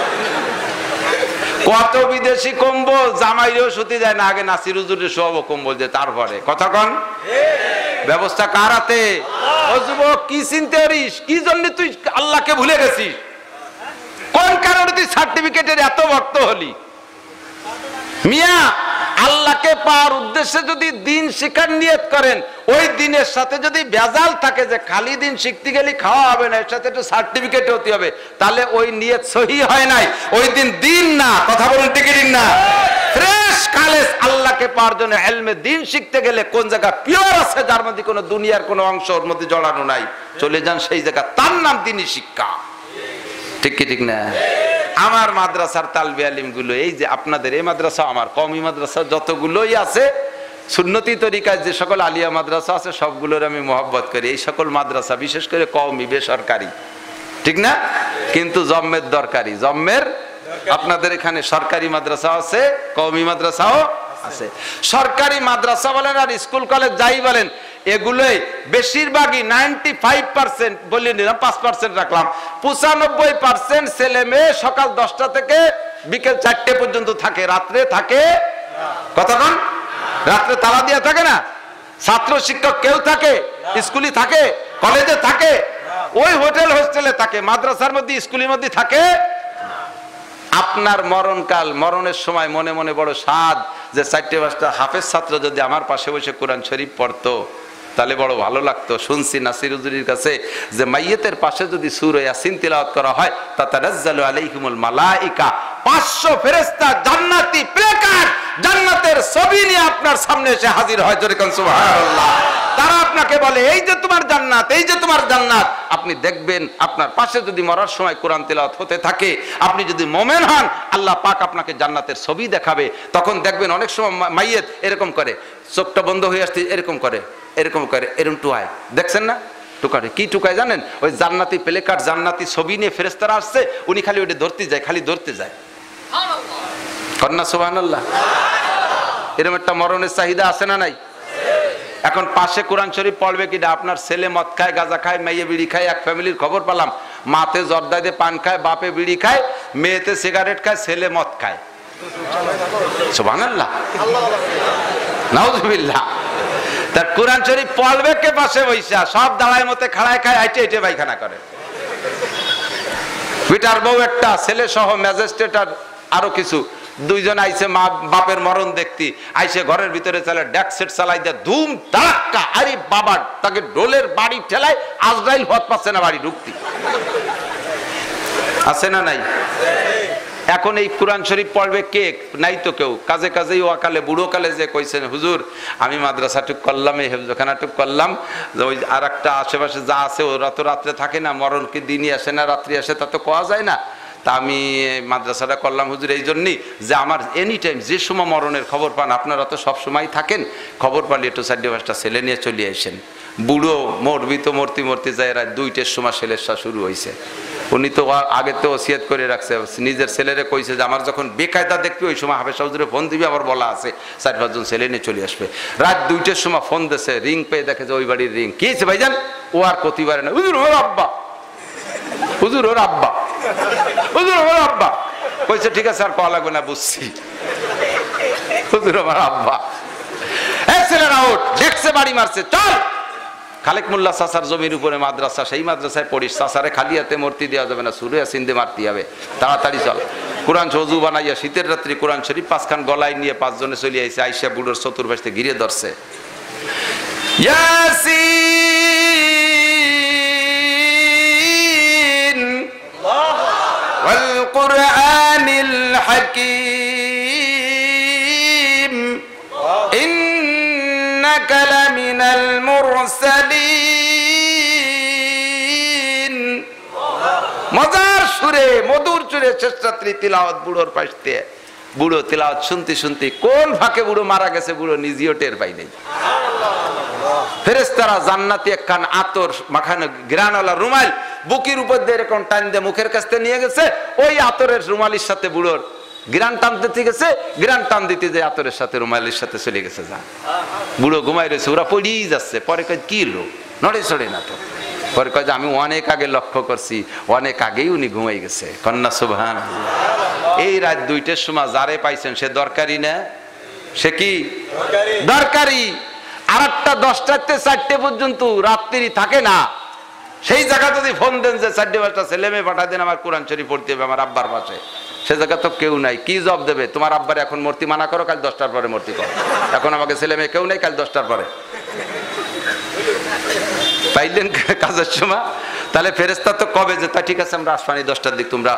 কত বিদেশি কম্বল জামাইরেও শুতে যায় না, আগে নাসির হুজুরের সব কম্বল যে, তারপরে কথা কন ব্যবস্থা কার হাতে? ও যুবক, কি চিনতে পারিস, কি জন্য তুই আল্লাহকে ভুলে গেছিস? কোন কারণে তুই সার্টিফিকেটের এত ভক্ত হলি? মিয়া, আল্লাহকে পাওয়ার উদ্দেশ্যে যদি দিন শিখার নিয়ত করেন, ওই দিনের সাথে যদি ভেজাল থাকে যে খালি দিন শিখতে গেলে খাওয়া হবে না, এর সাথে একটু সার্টিফিকেট হতে হবে, তাহলে ওই নিয়ত সহি হয় নাই, ওই দিন দিন না। কথা বলুন ঠিক না? ফ্রেশ খালেস আল্লাহকে পাওয়ার জন্য ইলমে দিন শিখতে গেলে কোন জায়গা পিওর আছে, যার মধ্যে কোনো দুনিয়ার কোনো অংশ ওর মধ্যে জড়ানো নাই, চলে যান সেই জায়গা, তার নাম দিনই শিক্ষা। ঠিক কি ঠিক না? আমার মাদ্রাসার তালবে আলিম গুলো, এই যে আপনাদের এই মাদ্রাসা, আমার কওমি মাদ্রাসা যতগুলোই আছে, সুন্নতি তরিকায় যে সকল আলিয়া মাদ্রাসা আছে, সবগুলোর আমি মহব্বত করি। এই সকল মাদ্রাসা বিশেষ করে কওমি, বেসরকারি, ঠিক না, কিন্তু জম্মের দরকারি, জম্মের আপনাদের এখানে সরকারি মাদ্রাসা আছে, কওমি মাদ্রাসাও আছে। সরকারি মাদ্রাসা বলেন আর স্কুল কলেজ যাই বলেন, এগুলোই বেশিরভাগই নাইনটি ফাইভ পার্সেন্ট বলে নিলাম, পাঁচ পার্সেন্ট রাখলাম, পঁচানব্বই পার্সেন্ট ছেলে মেয়ে সকাল দশটা থেকে বিকেল চারটে পর্যন্ত থাকে, রাত্রে থাকে কতক্ষণ? রাত্রে তালা দিয়ে থাকে না, ছাত্র শিক্ষক কেউ থাকে, স্কুলে থাকে, কলেজে থাকে, ওই হোটেল হোস্টেলে থাকে, মাদ্রাসার মধ্যে স্কুলের মধ্যে থাকে। আপনার মরণকাল, মরণের সময় মনে মনে বড় সাদ যে চারটে পাঁচটা হাফেজ ছাত্র যদি আমার পাশে বসে কোরআন শরীফ পড়তো, তাহলে বড় ভালো লাগতো। শুনছি নাসির হুজুরির কাছে যে মাইয়েতের পাশে যদি সূরা ইয়াসিন তিলাওয়াত করা হয়, তাতানাজ্জালু আলাইহিমুল মালাইকা, পাঁচশো ফেরেশতা জান্নাতি প্লেকার্ড জান্নাতের ছবি নিয়ে আপনার সামনে এসে হাজির হয়। জোরে কোন সুবহানাল্লাহ। তারা আপনাকে বলে এই যে তোমার জান্নাত, এই যে তোমার জান্নাত। আপনি দেখবেন আপনার পাশে যদি মরার সময় কোরআন তেলাওয়াত হতে থাকে, আপনি যদি মোমেন হন, আল্লাহ পাক আপনাকে জান্নাতের ছবি দেখাবে। তখন দেখবেন অনেক সময় মাইয়েত এরকম করে, চোখটা বন্ধ হয়ে আসছে, এরকম করে এরকম করে এরকম টুকায়, দেখছেন না? টুকারে কি টুকায় জানেন? ওই জান্নাতি প্লেকার্ড, জান্নাতি ছবি নিয়ে ফেরেশতারা আসছে, উনি খালি ওইটা ধরতে যায়, খালি ধরতে যায়। কন্যা সুবহানাল্লাহ। এরকম একটা মরণের চাহিদা আছে না নাই? এখন পাশে কোরআন শরীফ পড়বে কিনা? আপনার ছেলে মদ খায়, গাঁজা খায়, মেয়ে বিড়ি খায়। এক ফ্যামিলির খবর পেলাম, মাতে জর্দা দিয়ে পান খায়, বাপে বিড়ি খায়, মেয়েতে সিগারেট খায়, ছেলে মদ খায়। সুবহানাল্লাহ, নাউজুবিল্লাহ। তার কোরআন শরীফ পড়বে কে? পাশে বইসা সব দাঁড়ায় মতে খাড়ায় খায়, আইটে আইটে পায়খানা করে। পিটার বউ একটা, ছেলে সহ ম্যাজিস্ট্রেট আর আরো কিছু, দুইজন আইসে মা বাপের মরণ দেখতি, আইসে ঘরের ভিতরে চালে ড্যাক সেট চালাই দেয়, ধুম ধাক্কা, আরে বাবা তাকে ডোলের বাড়ি ঠেলায়, আজরাইল হত পাচ্ছে না বাড়ি ঢুকতি। আছে না নাই? এখন এই কোরআন শরীফ পড়বে কে? নাই তো কেউ। কাজে কাজেই ওয়াকালে বুড়ো কালে যে কইছেন, হুজুর আমি মাদ্রাসা টুক করলাম, এই হেফজখানা টুক করলাম, ওই আর একটা আশেপাশে যা আছে ওরা তো রাত্রে থাকে না, মরণ কি দিনই আসে না রাত্রি আসে, তা তো কোয়া যায় না। তা আমি মাদ্রাসাটা করলাম হুজুর এই জন্যই যে আমার এনি টাইম যে সময় মরণের খবর পান, আপনারা তো সব সময় থাকেন, খবর পালি একটু চারটে পাঁচটা ছেলে নিয়ে চলে আসেন। বুড়ো মরবি তো মূর্তি মূর্তি যায়, রাত দুইটার সময় ছেলের শুরু হয়েছে। উনি তো আগে তো ওসিয়ত করে রাখছে, নিজের ছেলেরে কইছে যে আমার যখন বেকায়দা দেখবি ওই সময় হাফেজ হুজুরে ফোন দিবি, আবার বলা আছে চার পাঁচজন ছেলে নিয়ে চলে আসবে। রাত দুইটার সময় ফোন দিছে, রিং পেয়ে দেখে যে ওই বাড়ির রিং। কি হয়েছে ভাইজান? ও আর প্রতিবারে না, হুজুর ওর আব্বা, হুজুর ওর আব্বা, হুজুর ওর আব্বা। কইছে ঠিক আছে আর কল লাগবে না, বুঝছি, হুজুর আমার আব্বা। এই ছেলেরা ওঠ, দেখছে বাড়ি মারছে, চল। খালেক মোল্লা চাচার জমির উপরে মাদ্রাসা, সেই মাদ্রাসায় পড়িস, চাচারে খালি হাতে মূর্তি দেওয়া যাবে না, সুরে সিন্দে মারতে হবে, তাড়াতাড়ি চল। কোরআন সজু বানাইয়া শীতের রাত্রি কোরআন শরীফ পাঁচখান গলায় নিয়ে পাঁচজনে চলে আইসে, আইসা বুড়োর চতুর্পাশে ঘিরে ধরছে। ইয়াসিন ওয়াল কুরআনিল হাকীম ইন্নাকা লামিনাল মুরসালিন। মজার সুরে, মধুর সুরে শেষ রাত্রি তিলাওয়াত বুড়োর পাশ দিয়ে। বুড়ো তিলাওয়াত শুনতে শুনতে কোন ফাঁকে বুড়ো মারা গেছে বুড়ো নিজেও টের পাই নাই। ফেরেশতারা জান্নাতি একখান আতর মাখানো গ্রানওয়ালা রুমাল বুকের উপর দিয়ে এরকম টান দিয়ে মুখের কাছে নিয়ে গেছে। ওই আতরের রুমালির সাথে বুড়োর গ্রান টান দিতে গেছে, গ্রান টান দিতে যে আতরের সাথে রুমালির সাথে চলে গেছে। যা বুড়ো ঘুমাই রয়েছে, ওরা পড়িয়েই যাচ্ছে। পরে কয় কি লো, নড়ে চড়ে না তো। পরে কয় যে আমি অনেক আগে লক্ষ্য করছি, অনেক আগেই উনি ঘুমাই গেছে। কন্যা সুবহানাল্লাহ। এই রাত দুইটার সময় যারে পাইছেন সে দরকারি না, সে কি দরকারি। আর একটা দশটাতে চারটে পর্যন্ত রাত্রি থাকে না, সেই জায়গা যদি ফোন দেন যে চারটে পাঁচটা ছেলে মেয়ে পাঠা দেন আমার কোরআন শরীফ পড়তে হবে আমার আব্বার পাশে, সে জায়গা তো কেউ নাই। কি জব দেবে? তোমার আব্বার এখন মূর্তি মানা করো, কাল দশটার পরে মূর্তি করো। এখন আমাকে ছেলে মেয়ে কেউ নেই, কাল দশটার পরে পাইলেন কাজের সময়। তাহলে ফেরেশতা তো কবে যে তা ঠিক আছে আমরা আসবানি দশটার দিক, তোমরা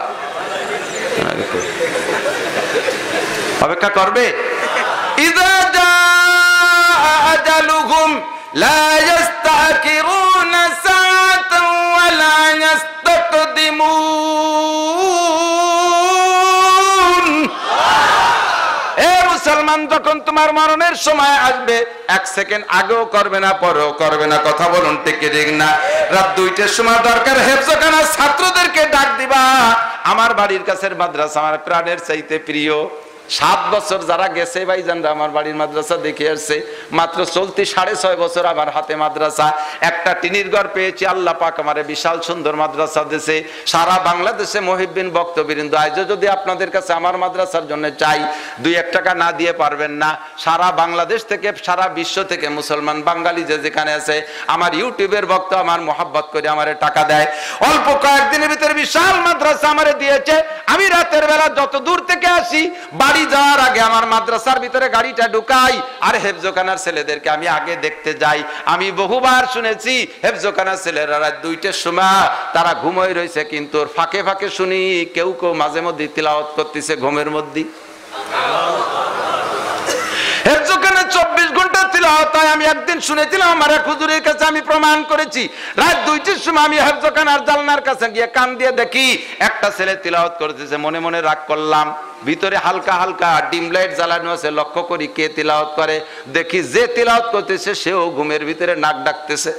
অপেক্ষা করবে। ইযা জাআ আজালুহুম লা ইস্তাখিরুনা সাআতান ওয়া লা ইস্তাকদিমুন। এ মুসলমান, যখন তোমার মরণের সময় আসবে এক সেকেন্ড আগেও করবে না, পরেও করবে না। কথা বলুন ঠিক কি ঠিক না? রাত দুইটার সময় দরকার হেফজখানার ছাত্রদেরকে ডাক দিবা। আমার বাড়ির কাছের মাদ্রাসা আমার প্রাণের চাইতে প্রিয়। সাত বছর যারা গেছে ভাইজানরা আমার বাড়ির মাদ্রাসা দেখে আসছে, মাত্র চলতি সাড়ে ছয় বছর আমার হাতে মাদ্রাসা। একটা টিনির ঘর পেয়েছি, আল্লাহ পাক আমারে বিশাল সুন্দর মাদ্রাসা দিয়েছে। সারা বাংলাদেশে মুহিব্বিন বক্তবৃন্দ আজও যদি আপনাদের কাছে আমার মাদ্রাসার জন্য চাই, দুই এক টাকা না দিয়ে পারবেন না। সারা বাংলাদেশ থেকে, সারা বিশ্ব থেকে মুসলমান বাঙালি যে যেখানে আছে, আমার ইউটিউবের ভক্ত আমার মোহাব্বত করে আমারে টাকা দেয়। অল্প কয়েকদিনের ভিতরে বিশাল মাদ্রাসা আমারে দিয়েছে। আমি রাতের বেলা যত দূর থেকে আসি, বাড়ি যাওয়ার আগে আমার মাদ্রাসার ভিতরে গাড়িটা ঢুকাই, আর হেফজখানার ছেলেদেরকে আমি আগে দেখতে যাই। আমি বহুবার শুনেছি হেফজখানার ছেলেরা রাত দুইটার সময় তারা ঘুমোয় রয়েছে, কিন্তু ফাঁকে ফাঁকে শুনি কেউ কেউ মাঝে মধ্যে তিলাওয়াত করতেছে ঘুমের মধ্যে। হেফজখানায় চব্বিশ ঘন্টা তিলাওয়াত তিলাওয়াত হয়। আমি একদিন শুনেছিলাম আমার এক হুজুরের কাছে, আমি প্রমাণ করেছি। রাত দুইটার সময় আমি হেফজখানার জানলার কাছে গিয়ে কান দিয়ে দেখি একটা ছেলে তিলাওয়াত করতেছে। মনে মনে রাগ করলাম, ভিতরে হালকা হালকা ডিম লাইট জ্বালানো আছে, লক্ষ্য করি কে তিলাওয়াত করে। দেখি যে তিলাওয়াত করতেছে সেও ঘুমের ভিতরে নাক ডাকতেছে।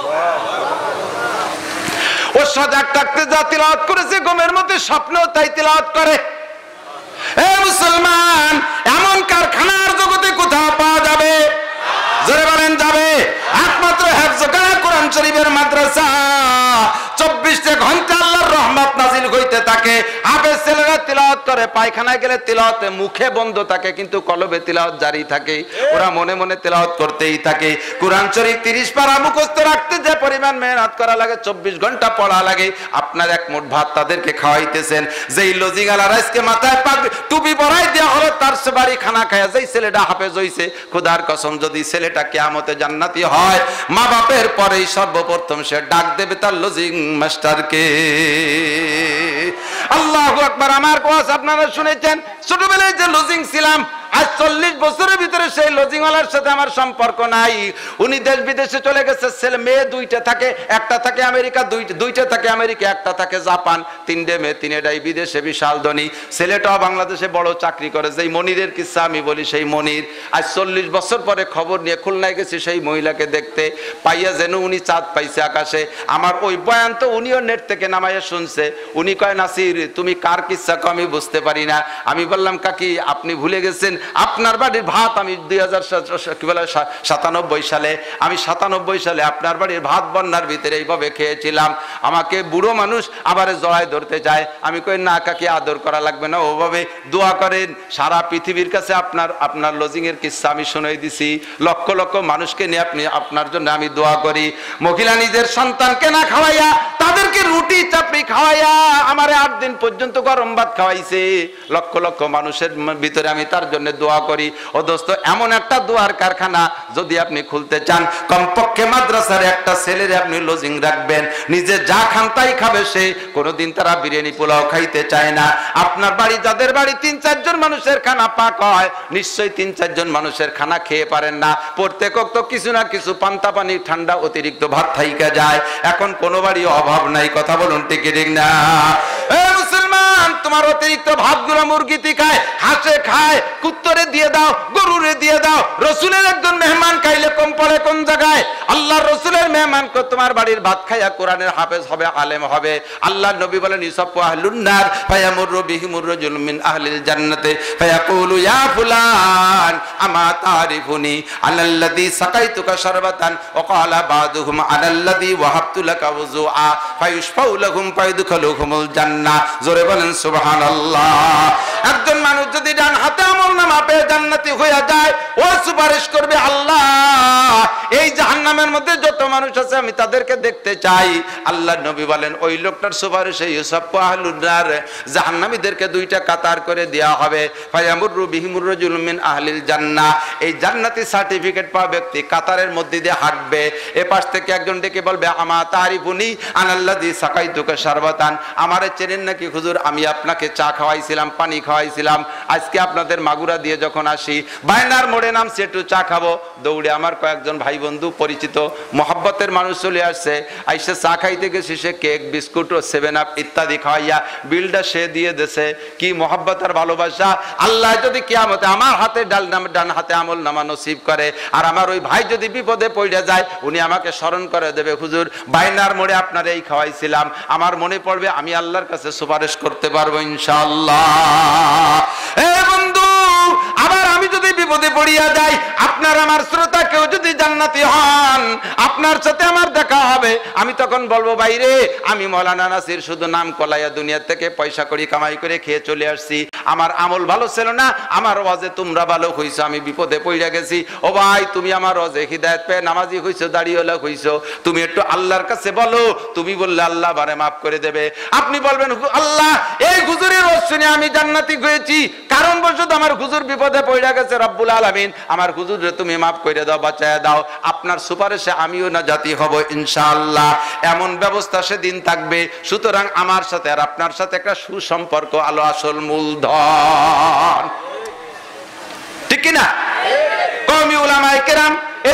ও সজাগ থাকতে যা তিলাওয়াত করেছে, ঘুমের মধ্যে স্বপ্নেও তাই তিলাওয়াত করে। এ মুসলমান, এমন কারখানার জগতে কোথাও পাওয়া যাবে? জোরে বলেন যাবে? একমাত্র হেফজখানা কোরআন শরীফের মাদ্রাসা। চব্বিশটা ঘন্টা আল্লাহর রহমত নাজিল হইতে থাকে। হাফেজ ছেলেরা তিলাওয়াত করে, পায়খানায় গেলে তিলাওয়াতে মুখে বন্ধ থাকে কিন্তু কলবে তিলাওয়াত জারি থাকে। ওরা মনে মনে তিলাওয়াত করতেই থাকে। কোরআন শরীফ তিরিশ পারা মুখস্থ রাখতে যে পরিমাণ মেহনত করা লাগে, চব্বিশ ঘন্টা পড়া লাগে। আপনার এক মুঠ ভাত তাদেরকে খাওয়াইতেছেন, যেই লজিগালার আজকে মাথায় পাক টুপি পরাই দেওয়া হলো, তার সে বাড়ি খানা খায়। যেই ছেলেটা হাফেজ হইছে, খোদার কসম যদি ছেলেটা কিয়ামতে জান্নাতি হয়, মা বাপের পরেই সর্বপ্রথম সে ডাক দেবে তার লজিং মাস্টারকে। আল্লাহু আকবার। আমার ওয়াজ আপনারা শুনেছেন, ছোটবেলায় যে লজিং ছিলাম, আজ চল্লিশ বছরের ভিতরে সেই লজিংওয়ালার সাথে আমার সম্পর্ক নাই। উনি দেশ বিদেশে চলে গেছে। ছেলে মেয়ে দুইটা থাকে, একটা থাকে আমেরিকা, দুইটা থাকে আমেরিকা, একটা থাকে জাপান। তিনটে মেয়ে, তিনটাই বিদেশে বিশাল ধনী। ছেলেটাও বাংলাদেশে বড় চাকরি করে। যেই মনিরের কিস্সা আমি বলি, সেই মনির আজ চল্লিশ বছর পরে খবর নিয়ে খুলনায় গেছি সেই মহিলাকে দেখতে। পাইয়া যেন উনি চাঁদ পাইছে আকাশে। আমার ওই বয়ান তো উনিও নেট থেকে নামাইয়া শুনছে। উনি কয়, নাসির তুমি কার কিস্সা কো আমি বুঝতে পারি না। আমি বললাম, কাকি আপনি ভুলে গেছেন, আপনার বাড়ির ভাত আমি দুই হাজার কি বলে সাতানব্বই সালে আমি সাতানব্বই সালে আপনার বাড়ির ভাত বন্যার ভিতরে এইভাবে খেয়েছিলাম। আমাকে বুড়ো মানুষ আবার জড়ায় ধরতে চায়। আমি কই, না কাকি আদর করা লাগবে না, ওভাবে দোয়া করেন। সারা পৃথিবীর কাছে আপনার আপনার লজিং এর কিস্সা আমি শুনাই দিছি। লক্ষ লক্ষ মানুষকে নিয়ে আপনি আপনার জন্য আমি দোয়া করি। মহিলা নিজের সন্তানকে না খাওয়াইয়া তাদেরকে রুটি চাপড়ি খাওয়াইয়া আমারে আট দিন পর্যন্ত গরম ভাত খাওয়াইছে। লক্ষ লক্ষ মানুষের ভিতরে আমি তার জন্য দোয়া করি। ও দোস্ত, এমন একটা দোয়ার কারখানা যদি আপনি খুলতে চান, কমপক্ষে মাদ্রাসার একটা ছেলের আপনি লজিং রাখবেন। নিজে যা খান তাই খাবে সে, কোনোদিন তারা বিরিয়ানি পোলাও খাইতে চায় না। আপনার বাড়ি, যাদের বাড়ি তিন চারজন মানুষের খানা পাক হয়, নিশ্চয়ই তিন চারজন মানুষের খানা খেয়ে পারেন না। প্রত্যেক তো কিছু না কিছু পান্তা পানি, ঠান্ডা অতিরিক্ত ভাত থাইকা যায়। এখন কোনো বাড়ি অভাব নাই, কথা বলুন ঠিক ঠিক না? এ মুসলমান, তোমার অতিরিক্ত ভাতগুলো মুরগিতে খায়, হাঁসে খায়, কুত্তরে দিয়ে দাও, গরুরে দিয়ে দাও। রসুলের একজন মেহমান খাইলে কম পড়ে কোন জায়গায়? আল্লাহ রসুলের মেহমান তোমার বাড়ির ভাত খাইয়া কোরআনের হাফেজ হবে, আলেম হবে। আল্লাহ নবী বলেন, ইসাফু আহলুন নার ফায়ামুরু বিহিমুর রাজুল মিন আহলিল জান্নাতি ফায়াকুলু ইয়া ফুলান আমা তারিফুনি আনাল্লাযী সাকাইতুকা শারবাতান ওয়া ক্বালা বাদুহুম আনাল্লাযী ওয়াহাবতু লাকা ওযুআ ফায়ুশফাউ লাহুম ফায়ুদখিলুহুমুল জান্নাহ। জোরে বলেন সুবহানাল্লাহ। একজন মানুষ যদি ডান হাতে আমলনামা পেয়ে জান্নাতি হয়ে যায়, ও সুপারিশ করবে, আল্লাহ এই জাহান্নামের মধ্যে যত মানুষ আছে আমি তাদেরকে দেখতে চাই। আল্লাহ নবী বলেন, ওই লোকটার সুপারিশে ইউসাফু আহলুন নার, জাহান্নামীদেরকে দুইটা কাতার করে দেয়া হবে। ফায়ামুরু বিহিমুর রাজুল মিন আহলিল জান্নাহ, এই জান্নাতি সার্টিফিকেট পাওয়া ব্যক্তি কাতারের মধ্যে দিয়ে হাঁটবে। এ পাশ থেকে একজন ডেকে বলবে, আমা তারিফুনি আনাল্লাযী সাকাইতুকা শারবাতান, আমারে চেনেন নাকি হুজুর? আমি আপনাকে চা খাওয়াইছিলাম, পানি খাওয়াইছিলাম। আজকে আপনাদের মাগুরা দিয়ে যখন আসি, বায়নার মোড়ে নামছি একটু চা খাবো, দৌড়ে আমার কয়েকজন ভাই বন্ধু পরিচিত মহব্বতের মানুষ চলে আসছে। আইসে চা খাইতে গেছি, সে কেক, বিস্কুট ও সেভেন আপ ইত্যাদি খাওয়াইয়া বিলটা সে দিয়ে দেছে। কি মহব্বত আর ভালোবাসা! আল্লাহ যদি কিয়ামতে আমার হাতে ডাল নাম ডান হাতে আমল নামা নসিব করে, আর আমার ওই ভাই যদি বিপদে পড়ে যায়, উনি আমাকে স্মরণ করে দেবে, হুজুর বাইনার মোড়ে আপনার এই খাওয়াইছিলাম, আমার মনে পড়বে, আমি আল্লাহর কাছে সুপারিশ করতে পারবো ইনশাআল্লাহ। এ বন্ধু, আবার আমি যদি বিপদে পড়িয়া যাই, আপনার আমার শ্রোতা কেউ যদি জান্নাতি হন, আপনার সাথে আমার দেখা হবে, আমি তখন বলবো, বাইরে আমি মৌলানা নাসির শুধু নাম কলাইয়া দুনিয়া থেকে পয়সা করি কামাই করে খেয়ে চলে আসছি, আমার আমল ভালো ছিল না, আমার ওয়াজে তোমরা ভালো হইছো, আমি বিপদে পড়িয়া গেছি। ও ভাই, তুমি আমার ওয়াজে হিদায়াত পেয়ে নামাজি হইছো, দাঁড়িয়েলা হইছো, তুমি একটু আল্লাহর কাছে বলো, তুমি বললে আল্লাহ বারে মাফ করে দেবে। আপনি বলবেন, আল্লাহ এই হুজুরের ওয়াজ শুনে আমি জান্নাতি হয়েছি, কারণ বশত আমার হুজুর বিপদে পড়ে গেছে, রব্বুল আলামিন আমার হুজুরে তুমি মাফ করে দাও, বাঁচায় দাও, আপনার সুপারিশে আমিও না জাতি হব ইনশাআল্লাহ। এমন ব্যবস্থা সেদিন থাকবে। সুতরাং আমার সাথে আর আপনার সাথে একটা সুসম্পর্ক আলো আসল মূলধন, ঠিক কিনা? কওমি উলামায়ে কেরাম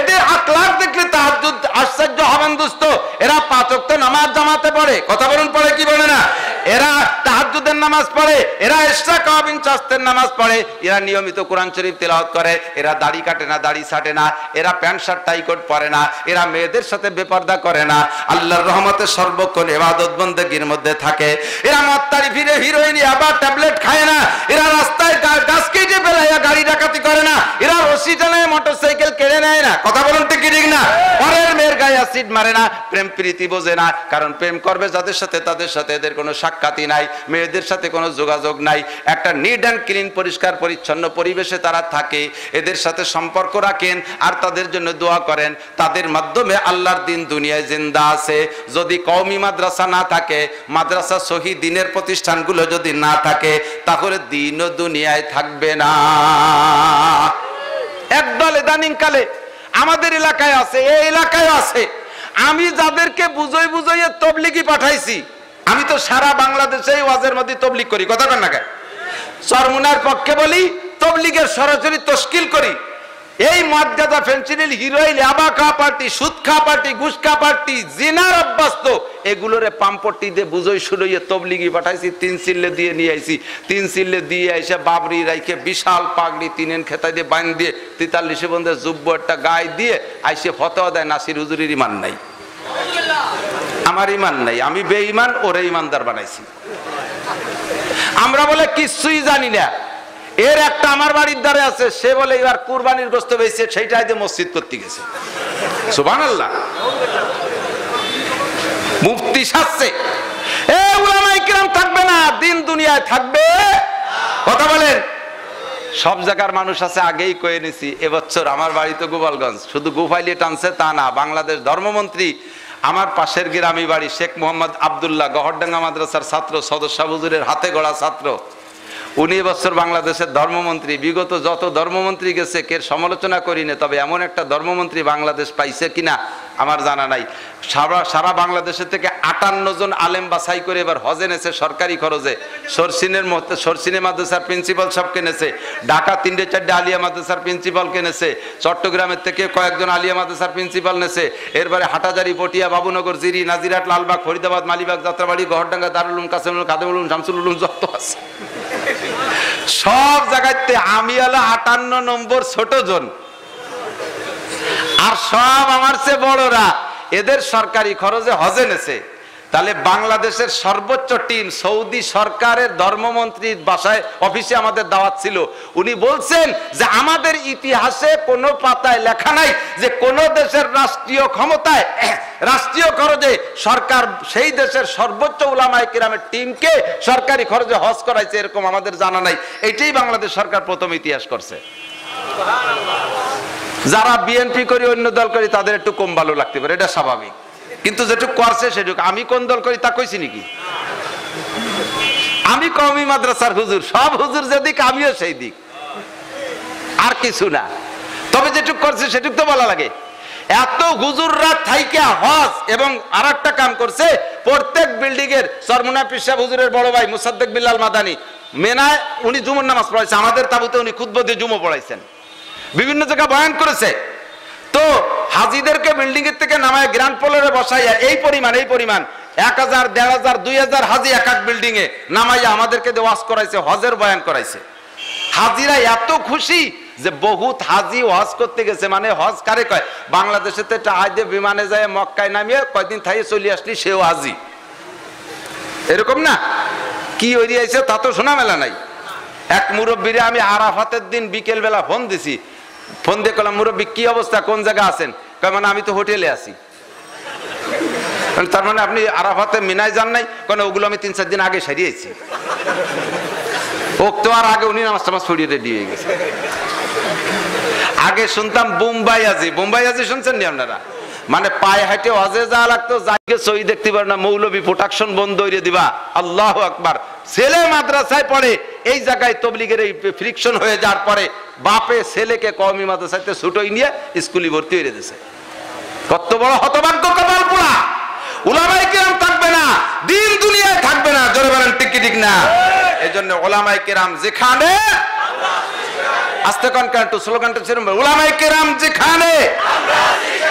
আখলাক দেখলে তাহাজ্জুদ আশ্চর্য হবেন দোস্ত। এরা পাঁচ ওয়াক্ত নামাজ জামাতে পড়ে, কথা বলুন পড়ে কি বলে না? এরা তাহাজ্জুদের নামাজ পড়ে, এরা ইশরাক ওয়া বিন চাস্তের নামাজ পড়ে, এরা নিয়মিত কোরআন শরীফ তেলাওয়াত করে, এরা দাড়ি কাটে না, দাড়ি ছাটে না, এরা প্যান্ট শার্ট টাই কোট পরে না, এরা মেয়েদের সাথে বেপরদা করে না, আল্লাহর রহমতে সর্বক্ষণ ইবাদত বন্দেগীর মধ্যে থাকে। এরা মত্তারি ফিরে হিরোইন আবার ট্যাবলেট খায় না, এরা রাস্তায় গাছ কেটে ফেলাইয়া গাড়ি ডাকাতি করে না, এরা রশি টানায় মোটরসাইকেল কেড়ে নেয় না, কথা বলুন ঠিক কি ঠিক না? পরের মেয়ের গায়ে অ্যাসিড মারে না, প্রেম প্রীতি বোঝে না, কারণ প্রেম করবে যাদের সাথে তাদের সাথে এদের কোনো সাক্ষাৎই নাই, মেয়েদের সাথে কোনো যোগাযোগ নাই, একটা নিট অ্যান্ড ক্লিন পরিষ্কার পরিচ্ছন্ন পরিবেশে তারা থাকে, এদের সাথে সম্পর্ক রাখেন আর তাদের জন্য দোয়া করেন, তাদের মাধ্যমে আল্লাহর দিন দুনিয়ায় জিন্দা আছে। যদি কওমি মাদ্রাসা না থাকে, মাদ্রাসা সহি দিনের প্রতিষ্ঠানগুলো যদি না থাকে, তাহলে দিন ও দুনিয়ায় থাকবে না। একদল ইদানিং কালে আমাদের এলাকায় আছে, এই এলাকায় আছে, আমি যাদেরকে বুঝাই বুঝাইয়ে তবলিগি পাঠাইছি, আমি তো সারা বাংলাদেশে ওয়াজের মধ্যে তবলিগ করি, কথা কন না কেন? চরমুনার পক্ষে বলি, তবলিগের সরাসরি তশকিল করি। এই মদ গাঁজা ফেন্সিডিল হিরোইন আবা খা পার্টি, সুদ খা পার্টি, ঘুষ খা পার্টি, জিনার অভ্যস্ত, এগুলোরে পাম্পটি দিয়ে বুঝই শুরুইয়ে তবলিগি পাঠাইছি, তিন সিল্লে দিয়ে নিয়ে আইছি, তিন সিল্লে দিয়ে এসে বাবরি রাইখে বিশাল পাগড়ি তিনেন খেতাই দিয়ে বান দিয়ে তেতাল্লিশে বন্ধে যুব্য একটা গায়ে দিয়ে আইসে ফতোয়া দেয় নাসির হুজুরের ইমান নাই, আমার ইমান নাই, আমি বেঈমান, ওরে ইমানদার বানাইছি। আমরা বলে কিছুই জানি না। এর একটা আমার বাড়ির ধারে আছে, সে বলে এবার কুরবানির গোশত বেচে সেইটাই দিয়ে মসজিদ করতে গেছে, সুবহানাল্লাহ। মুফতি সাজছে, এ উলামায়ে কিরাম থাকবে না, দিন দুনিয়ায় থাকবে, কথা বলেন। সব জায়গার মানুষ আছে, আগেই কয়ে নিছি। এবছর আমার বাড়ি তো গোপালগঞ্জ, শুধু গোপাইলিয়ে টানছে তা না, বাংলাদেশ ধর্মমন্ত্রী আমার পাশের গ্রামী বাড়ি শেখ মোহাম্মদ আব্দুল্লাহ, গহরডাঙ্গা মাদ্রাসার ছাত্র, সদস্য হুজুরের হাতে গড়া ছাত্র, উনি এবছর বাংলাদেশের ধর্মমন্ত্রী। বিগত যত ধর্মমন্ত্রী গেছে কে সমালোচনা করি না, তবে এমন একটা ধর্মমন্ত্রী বাংলাদেশ পাইছে কিনা আমার জানা নাই। সারা সারা বাংলাদেশের থেকে আটান্ন জন আলেম বাছাই করে এবার হজে নেছে সরকারি খরচে। সরসিনের মধ্যে সরসিনে মাদ্রাসার প্রিন্সিপাল সব কেনেছে, ঢাকা তিনটে চারটে আলিয়া মাদ্রাসার প্রিন্সিপাল কেনেছে, চট্টগ্রামের থেকে কয়েকজন আলিয়া মাদ্রাসার প্রিন্সিপাল নেছে, এরপরে হাটাজারি, পটিয়া, বাবুনগর, জিরি, নাজিরাট, লালবাগ, ফরিদাবাদ, মালিবাগ, যাত্রাবাড়ি, গহরডাঙ্গা, দারুল উলুম, কাসেমুল উলুম, খাদেমুল উলুম, শামসুল উলুম যত আছে সব জায়গাতে আমি হলো আটান্ন নম্বর ছোট জন, আর সব আমার চেয়ে বড়রা, এদের সরকারি খরচে হজে নেছে। তাহলে বাংলাদেশের সর্বোচ্চ টিম সৌদি সরকারের ধর্মমন্ত্রীর বাসায় অফিসে আমাদের দাওয়াত ছিল। উনি বলছেন যে আমাদের ইতিহাসে কোনো পাতায় লেখা নাই যে কোন দেশের রাষ্ট্রীয় ক্ষমতায় রাষ্ট্রীয় খরচে সরকার সেই দেশের সর্বোচ্চ উলামায়ে কিরামের টিমকে সরকারি খরচে হজ করাইছে, এরকম আমাদের জানা নাই। এটাই বাংলাদেশ সরকার প্রথম ইতিহাস করছে। যারা বিএনপি করি, অন্য দল করি, তাদের একটু কম ভালো লাগতে পারে, এটা স্বাভাবিক, কিন্তু যেটুকু করছে সেটুকু। আমি কোন দল করি তা কইছি নাকি? আমি কওমি মাদ্রাসার হুজুর, সব হুজুর যেদিক আমিও সেই দিক, আর কিছু না। তবে যেটুকু করছে সেটুকু তো বলা লাগে। এত হুজুররা থাইকা হজ এবং আর একটা কাম করছে, প্রত্যেক বিল্ডিং এর চরমুনা পিসাব হুজুরের বড় ভাই মুসাদ্দেক বিল্লাল মাদানি মেনায় উনি জুমার নামাজ পড়াইছে, আমাদের তাবুতে উনি খুতবা দিয়ে জুমা পড়াইছেন, বিভিন্ন জায়গায় বয়ান করেছে। তো হাজিদেরকে বিল্ডিং এর থেকে নামায় গ্রাউন্ড ফ্লোরে বসাইয়া এই পরিমাণ এই পরিমাণ এক হাজার দেড় হাজার দুই হাজার হাজি এক এক বিল্ডিং এ নামাইয়া আমাদেরকে ওয়াজ করাইছে, হজের বয়ান করাইছে। হাজিরা এত খুশি যে বহুত হাজি হজ করতে গেছে। মানে হজ কারে কয়? বাংলাদেশে তো একটা আইদে বিমানে যায় মক্কায় নামিয়ে কয়দিন থাইয়ে চলে আসলি সেও হাজি, এরকম না? কি ওই আইছে তা তো শোনা মেলা নাই। এক মুরব্বীরে আমি আরাফাতের দিন বিকেল বেলা ফোন দিছি, ফোন দিয়ে কলাম মুরব্বী কি অবস্থা, কোন জায়গায় আছেন? কয় মানে আমি তো হোটেলে আছি। তার মানে আপনি আরাফাতে মিনায় যান নাই? কারণ ওগুলো আমি তিন চার দিন আগে সারিয়েছি। ও তো আর আগে উনি নামাজ টামাজ ছড়িয়ে রেডি হয়ে গেছে। আগে শুনতাম বোম্বাই আজি, বোম্বাই আজি শুনছেন নি আপনারা? মানে পায়ে হাঁটে হজে যাওয়া লাগতো, যাইকে সই দেখতে পারে না, মৌলবী প্রোটেকশন বন্ধ করে দিবা। আল্লাহু আকবার। ছেলে মাদ্রাসায় পড়ে, এই জায়গায় তবলিগের এই ফ্রিকশন হয়ে যাওয়ার পরে বাপে ছেলেকে কওমি মাদ্রাসাতে ছুটোই নিয়ে স্কুলে ভর্তি হয়ে দিয়েছে। কত বড় হতভাগ্য কপাল পোড়া! উলামায়ে কিরাম থাকবে না, দিন দুনিয়ায় থাকবে না। জোরে বলেন ঠিক কি ঠিক না? এজন্য উলামায়ে কিরাম যেখানে, আস্তে কোন কান্টু স্লোগানটা ছিল, উলামায়ে কিরাম যেখানে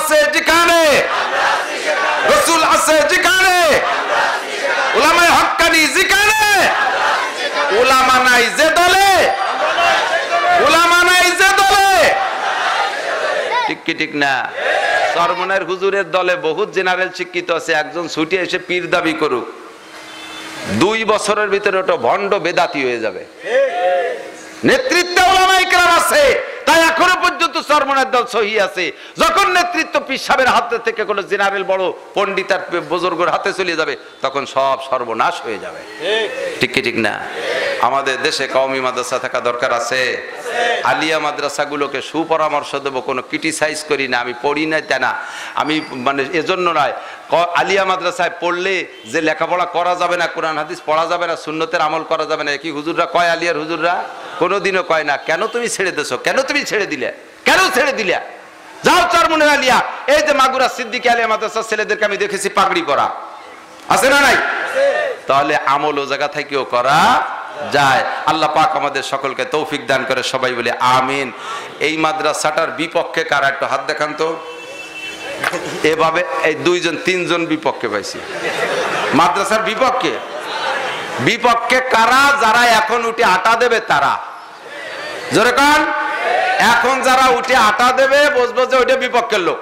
আছে যেখানে, রসুল আছে যেখানে, উলামায়ে হক্কানি যেখানে, উলামা নাই যে দলে, উলামা নাই যে দলে, ঠিক কি ঠিক না? চরমনের হুজুরের দলে বহুত জেনারেল শিক্ষিত আছে, একজন ছুটে এসে পীর দাবি করুক, দুই বছরের ভিতরে ওটা ভণ্ড বেদাতি হয়ে যাবে। নেতৃত্বে উলামায়ে কেরাম আছে, তাই এখনো পর্যন্ত চরমনের দল সহি আছে। যখন নেতৃত্ব পীর সাহেবের হাতে থেকে কোনো জেনারেল বড় পণ্ডিত আর বুজুর্গের হাতে চলে যাবে, তখন সব সর্বনাশ হয়ে যাবে। ঠিক কি ঠিক না? আমাদের দেশে কওমি মাদ্রাসা থাকা দরকার আছে। আলিয়া মাদ্রাসাগুলোকে সুপরামর্শ দেবো, কোনো ক্রিটিসাইজ করি না, আমি পড়ি না তা না, আমি মানে এজন্য নয়। আলিয়া মাদ্রাসায় পড়লে যে লেখাপড়া করা যাবে না, কোরআন হাদিস পড়া যাবে না, সুন্নতের আমল করা যাবে না, একই হুজুররা কয়, আলিয়ার হুজুররা কোনোদিনও কয় না কেন তুমি ছেড়ে দেছো, কেন তুমি ছেড়ে দিলে, কেন ছেড়ে দিলে, যাও চরমনের আলিয়া। এই যে মাগুরা সিদ্দিকী আলিয়া মাদ্রাসার ছেলেদেরকে আমি দেখেছি পাগড়ি পরা, আছে না নাই? তাহলে আমল ও জায়গা থেকেও করা যায়। আল্লাহ পাক আমাদের সকলকে তৌফিক দান করে, সবাই বলে আমিন। এই মাদ্রাসাটার বিপক্ষে কারা একটু হাত দেখান তো। এভাবে এই দুইজন তিনজন বিপক্ষে পাইছি। মাদ্রাসার বিপক্ষে, বিপক্ষে কারা? যারা এখন উঠে আটা দেবে তারা। জোরে কান। এখন যারা উঠে আটা দেবে বুঝবো যে ওইটা বিপক্ষের লোক।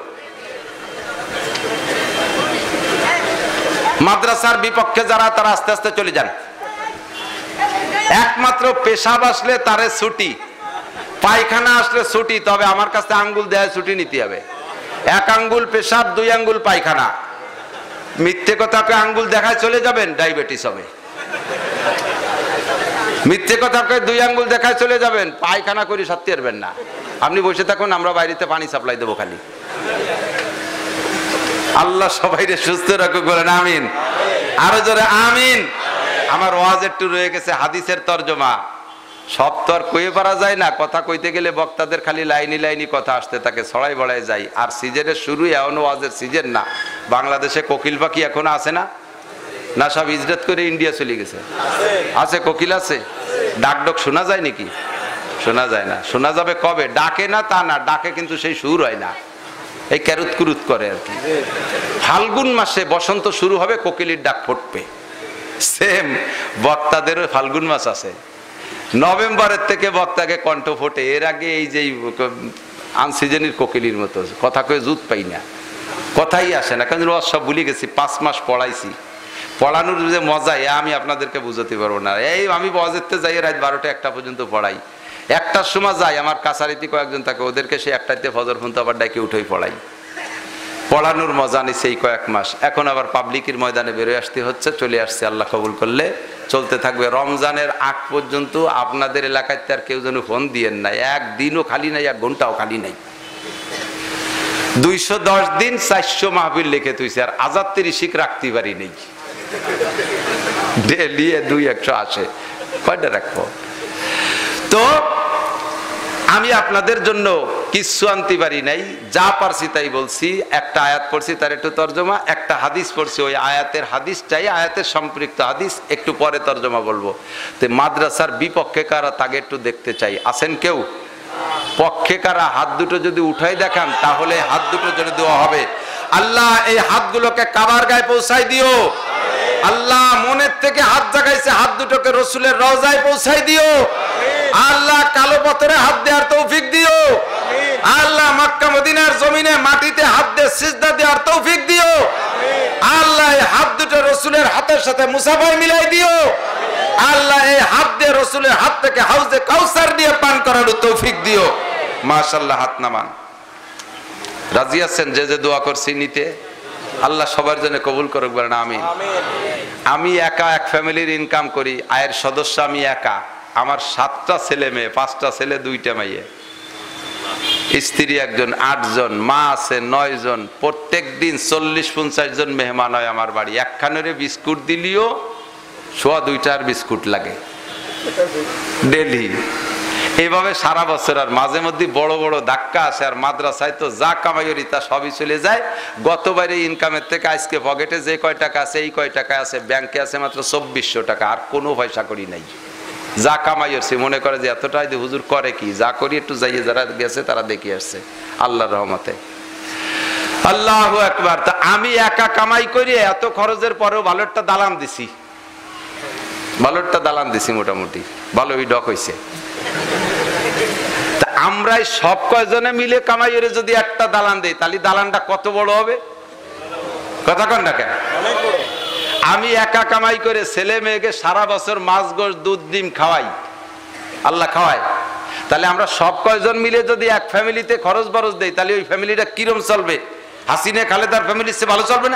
মাদ্রাসার বিপক্ষে যারা, তারা আস্তে আস্তে চলে যান। একমাত্র পেশাব আসলে তারে ছুটি, পায়খানা আসলে ছুটি, তবে আমার কাছে আঙ্গুল দেয় ছুটি নিতে হবে। এক আঙ্গুল পেশাব, দুই আঙ্গুল পায়খানা। মিথ্যে কথাকে আঙ্গুল দেখায় চলে যাবেন, ডায়াবেটিস হবে। মিথ্যে কথাকে দুই আঙ্গুল দেখায় চলে যাবেন, পায়খানা করে সারতে পারবেন না। আপনি বসে থাকুন, আমরা বাইরেতে পানি সাপ্লাই দেবো খালি। আল্লাহ সবাইকে সুস্থ রাখুক, বলেন আমিন। আরো জোরে আমিন। আমার ওয়াজ একটু রয়ে গেছে হাদিসের তরজমা, সব তো আর কয়ে পারা যায় না। কথা কইতে গেলে বক্তাদের খালি লাইনি লাইনি কথা আসতে থাকে, ছড়াই বড়াই যায়। আর সিজনের শুরু এখনো ওয়াজের সিজন না। বাংলাদেশে কোকিল পাখি এখনো আছে না? না সব হিজরত করে ইন্ডিয়া চলে গেছে? আছে, কোকিল আছে। ডাক ডক শোনা যায় নাকি? শোনা যায় না। শোনা যাবে কবে? ডাকে না তা না, ডাকে কিন্তু সেই সুর হয় না, এই ক্যারুত কুরুত করে আর কি। ফাল্গুন মাসে বসন্ত শুরু হবে, কোকিলের ডাক ফুটবে। সেম বক্তাদেরও ফাল্গুন মাস আছে, নভেম্বরের থেকে বক্তাকে কণ্ঠ ফোটে। এর আগে এই যে আনসিজনের কোকিলির মতো কথা কয়ে জুত পাই না, কথাই আসে না। কারণ সব ভুলে গেছি, পাঁচ মাস পড়াইছি। পড়ানোর যে মজা, এ আমি আপনাদেরকে বুঝাতে পারবো না। এই আমি বজেতে যাই রাত বারোটা একটা পর্যন্ত পড়াই। একটার সময় যাই, আমার কাছারিতে কয়েকজন থাকে, ওদেরকে সে একটাতে ফজর ফোন তো আবার ডাকে উঠেই পড়াই। পড়ানোর মজা নেই সেই কয়েক মাস। এখন আবার পাবলিকের ময়দানে বেরোয় আসতে হচ্ছে, চলে আসছে। আল্লাহ কবুল করলে চলতে থাকবে। রমজানের আগ পর্যন্ত আপনাদের এলাকায় আর কেউ যেন ফোন দিয়েন না, একদিনও খালি নাই, এক ঘন্টাও খালি নাই। দুইশো দশ দিন চারশো মাহফিল লিখে তুইছে, আর আজাদ তিরিশিক রাখতে পারি নেই। ডেলি দুই একশো আসে, কয়টা রাখবো? তো আমি আপনাদের জন্য কিছু আনতে পারি নাই, যা পারছি তাই বলছি। একটা আয়াত পড়ছি, তার একটু তর্জমা। একটা হাদিস পড়ছি, ওই আয়াতের হাদিসটাই, আয়াতের সম্পৃক্ত হাদিস, একটু পরে তর্জমা বলবো। তো মাদ্রাসার বিপক্ষে কারা, তাকে একটু দেখতে চাই। আছেন কেউ? পক্ষে কারা? হাত দুটো যদি উঠাই দেখান, তাহলে হাত দুটো যদি দেওয়া হবে। আল্লাহ এই হাতগুলোকে কাবার গায়ে পৌঁছাই দিও। আল্লাহ মনের থেকে হাত জাগাইছে, হাত দুটোকে রসুলের রওজায় পৌঁছাই দিও। আল্লাহ কালো পাথরে হাত দেওয়ার তৌফিক দিও। আল্লাহ মক্কা মদিনার জমিনে মাটিতে হাত দিয়ে সিজদা দেওয়ার তৌফিক দিও। আল্লাহ এই হাত দুটো রসুলের হাতের সাথে মুসাফায় মিলাই দিও। আল্লাহ এই হাত দিয়ে রসুলের হাত থেকে হাউজে কাউসার দিয়ে পান করার তৌফিক দিও। মাশাআল্লাহ, হাত নামান। রাজি আছেন যে যে দোয়া করছি নিতে? আল্লাহ সবার জন্য কবুল করুক, বলেন আমিন। আমি একা এক ফ্যামিলির ইনকাম করি, আয়ের সদস্য আমি একা। আমার সাতটা ছেলে মেয়ে, পাঁচটা ছেলে, দুইটা মেয়ে, স্ত্রী একজন, আটজন, মা আছে নয় জন। প্রত্যেক দিন চল্লিশ পঞ্চাশ জন মেহমান হয় আমার বাড়ি। একখানের বিস্কুট দিলেও সোয়া দুইটার বিস্কুট লাগে ডেলি। এইভাবে সারা বছর। আর মাঝে মধ্যে বড় বড় ধাক্কা আসে। আর মাদ্রাসায় তো যা কামাইরি তা সবই চলে যায়। গতবারে ইনকামের থেকে আজকে পকেটে যে কয় টাকা আছে, এই কয় টাকা আছে, ব্যাংকে আছে মাত্র চব্বিশশো টাকা, আর কোনো পয়সা করি নাই। যা কামাই আসছে মনে করে যে এতটাই হুজুর করে কি, যা করি একটু যাইয়ে যারা গেছে তারা দেখে আসছে আল্লাহর রহমতে। আল্লাহু আকবার। তা আমি একা কামাই করি, এত খরচের পরেও ভালো একটা দালান দিছি, ভালো একটা দালান দিছি, মোটামুটি ভালোই ডক হয়েছে। তা আমরাই সব কয়জনে মিলে কামাই করে যদি একটা দালান দেই, তাহলে দালানটা কত বড় হবে, কথা কন না কেন? আমি একা কামাই করে ছেলে মেয়েকে সারা বছর মাছ গোশ দুধ ডিম খাওয়াই, আল্লাহ খাওয়ায়। তাহলে আমরা সব কয়জন মিলে যদি এক ফ্যামিলিতে খরচ বরচ দেই, তাহলে ওই ফ্যামিলিটা কিরম চলবে? হাসিনা খালেদার ফ্যামিলির চেয়ে ভালো চলবে না?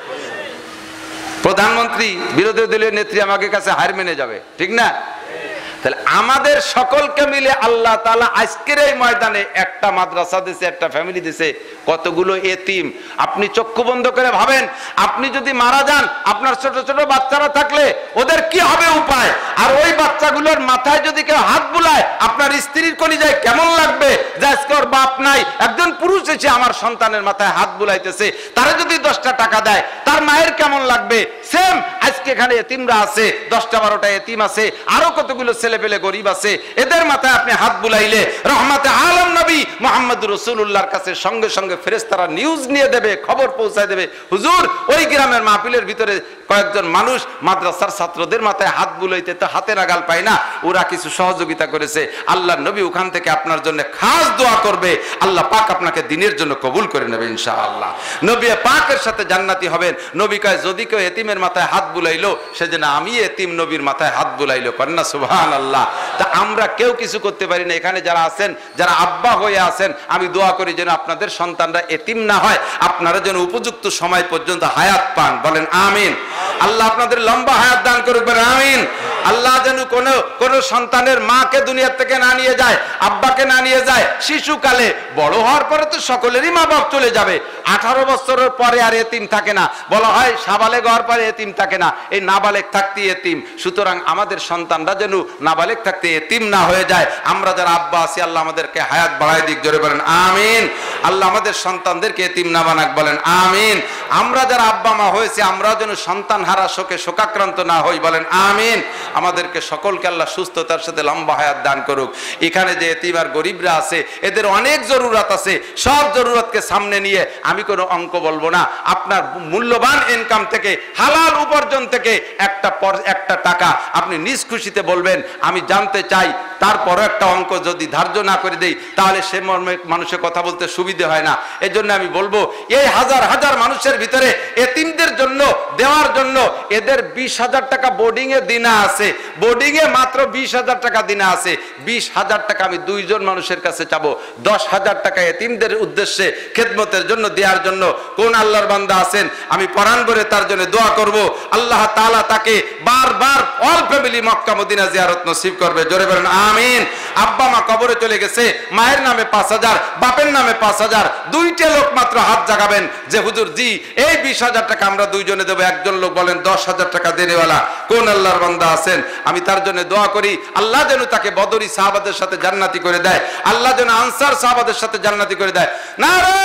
প্রধানমন্ত্রী বিরোধী দলীয় নেত্রী আমাকে কাছে হার মেনে যাবে, ঠিক না? তাহলে আমাদের সকলকে মিলে আল্লাহ তাআলা আজকের এই ময়দানে একটা মাদ্রাসা দিছে, একটা ফ্যামিলি দিছে, কতগুলো এতিম। আপনি চক্ষু বন্ধ করে ভাবেন, আপনি যদি মারা যান, আপনার ছোট ছোট বাচ্চারা থাকলে ওদের কি হবে উপায়? আর ওই বাচ্চাগুলোর মাথায় যদি কেউ হাত বুলায়, আপনার স্ত্রীর কলিজায় কেমন লাগবে যে আজকে ওর বাপ নাই, একজন পুরুষ এসে আমার সন্তানের মাথায় হাত বুলাইতেছে, তারা যদি দশটা টাকা দেয়, তার মায়ের কেমন লাগবে? সেম আজকে এখানে এতিমরা আছে, দশটা বারোটা এতিম আছে, আরো কতগুলো ছেলে পেলে গরিব আছে, এদের মাথায় আপনি হাত বুলাইলে রহমতে আলম নবী মুহাম্মদ রাসূলুল্লাহর কাছে সঙ্গে সঙ্গে ফেরেশতারা নিউজ নিয়ে দেবে, খবর পৌঁছায় দেবে, হুজুর ওই গ্রামের মাহফিলের ভিতরে কয়েকজন মানুষ মাদ্রাসার ছাত্রদের মাথায় হাত বুলাইতে তো হাতে নাগাল পায় না, ওরা কিছু সহযোগিতা করেছে, আল্লাহর নবী ওখান থেকে আপনার জন্য খাস দোয়া করবে, আল্লাহ পাক আপনাকে দিনের জন্য কবুল করে নেবে ইনশাআল্লাহ। নবী পাকের সাথে জান্নাতি হবেন। নবী কয় যদি কেউ এতিমের মাথায় হাত বুলাইলো, সেজন্য আমি এতিম নবীর মাথায় হাত বুলাইলো, কন্যা সুবহানাল্লাহ। তা আমরা কেউ কিছু করতে পারি না। এখানে যারা আছেন, যারা আব্বা হয়ে আছেন, আমি দোয়া করি যেন আপনাদের সন্তানরা এতিম না হয়, আপনারা যেন উপযুক্ত সময় পর্যন্ত হায়াত পান, বলেন আমিন। আল্লাহ আপনাদের লম্বা হায়াত দান করুক, বলেন আমিন। আল্লাহ যেন কোন কোন সন্তানের মাকে দুনিয়া থেকে না নিয়ে যায়, আব্বাকে না নিয়ে যায় শিশুকালে, বড় হওয়ার পরে তো সকলেরই মা বাপ চলে যাবে, আঠারো বছরের পরে আর এতিম থাকে না, বলা হয় সাবালেগ হওয়ার পরে এতিম থাকে না, এই নাবালেগ থাকতে এতিম। সুতরাং আমাদের সন্তানরা যেন নাবালেগ থাকতে এতিম না হয়ে যায়। আমরা যারা আব্বা আছি, আল্লাহ আমাদেরকে হায়াত বাড়ায় দিক, জোরে বলেন আমিন। আল্লাহ আমাদের সন্তানদেরকে এতিম না বানাক, বলেন আমিন। আমরা যারা আব্বা মা হয়েছে, আমরা যেন সন্তান হারা শোকে শোকাক্রান্ত না হই, বলেন আমিন। আমাদেরকে সকলকে আল্লাহ সুস্থতার সাথে লম্বা হায়াত দান করুক। এখানে যে এতিম আর গরিবরা আছে, এদের অনেক জরুরত আছে, সব জরুরতকে সামনে নিয়ে আমি কোনো অঙ্ক বলবো না। আপনার মূল্যবান ইনকাম থেকে, হালাল উপার্জন থেকে একটা পর একটা টাকা আপনি নিজ খুশিতে বলবেন আমি জানতে চাই, তারপরও একটা অঙ্ক যদি ধার্য না করে দেই, তাহলে সে মর্মে মানুষের কথা বলতে সুবিধা হয় না। এই জন্য আমি বলবো, এই হাজার হাজার মানুষের ভিতরে এতিমদের জন্য দেওয়ার জন্য এদের বিশ হাজার টাকা বোর্ডিং এ দিনা আছে, বোর্ডিং এ মাত্র বিশ হাজার টাকা দিনা আছে। বিশ হাজার টাকা আমি দুইজন মানুষের কাছে চাবো, দশ হাজার টাকা এতিমদের উদ্দেশ্যে খেদমতের জন্য দেওয়ার জন্য কোন আল্লাহর বান্দা আছেন, আমি পরাণ ভরে তার জন্য দোয়া করব, আল্লাহ তাআলা তাকে বারবার অল ফ্যামিলি মক্কা মদিনা জিয়ারত নসিব করবে, জোরে বলেন আমিন। আব্বা মা কবরে চলে গেছে, মায়ের নামে পাঁচ হাজার, বাপের নামে পাঁচ হাজার, দুইটা লোক মাত্র হাত জাগাবেন যে হুজুর জি এই বিশ হাজার টাকা আমরা দুইজনে দেবো। একজন লোক বলেন দশ হাজার টাকা দেনেওয়ালা কোন আল্লাহর বান্দা আছেন, আমি তার জন্য দোয়া করি, আল্লাহ যেন তাকে বদরি সাহাবাদের সাথে জান্নাতি করে দেয়, আল্লাহ যেন আনসার সাহাবাদের সাথে জান্নাতি করে দেয়। নারে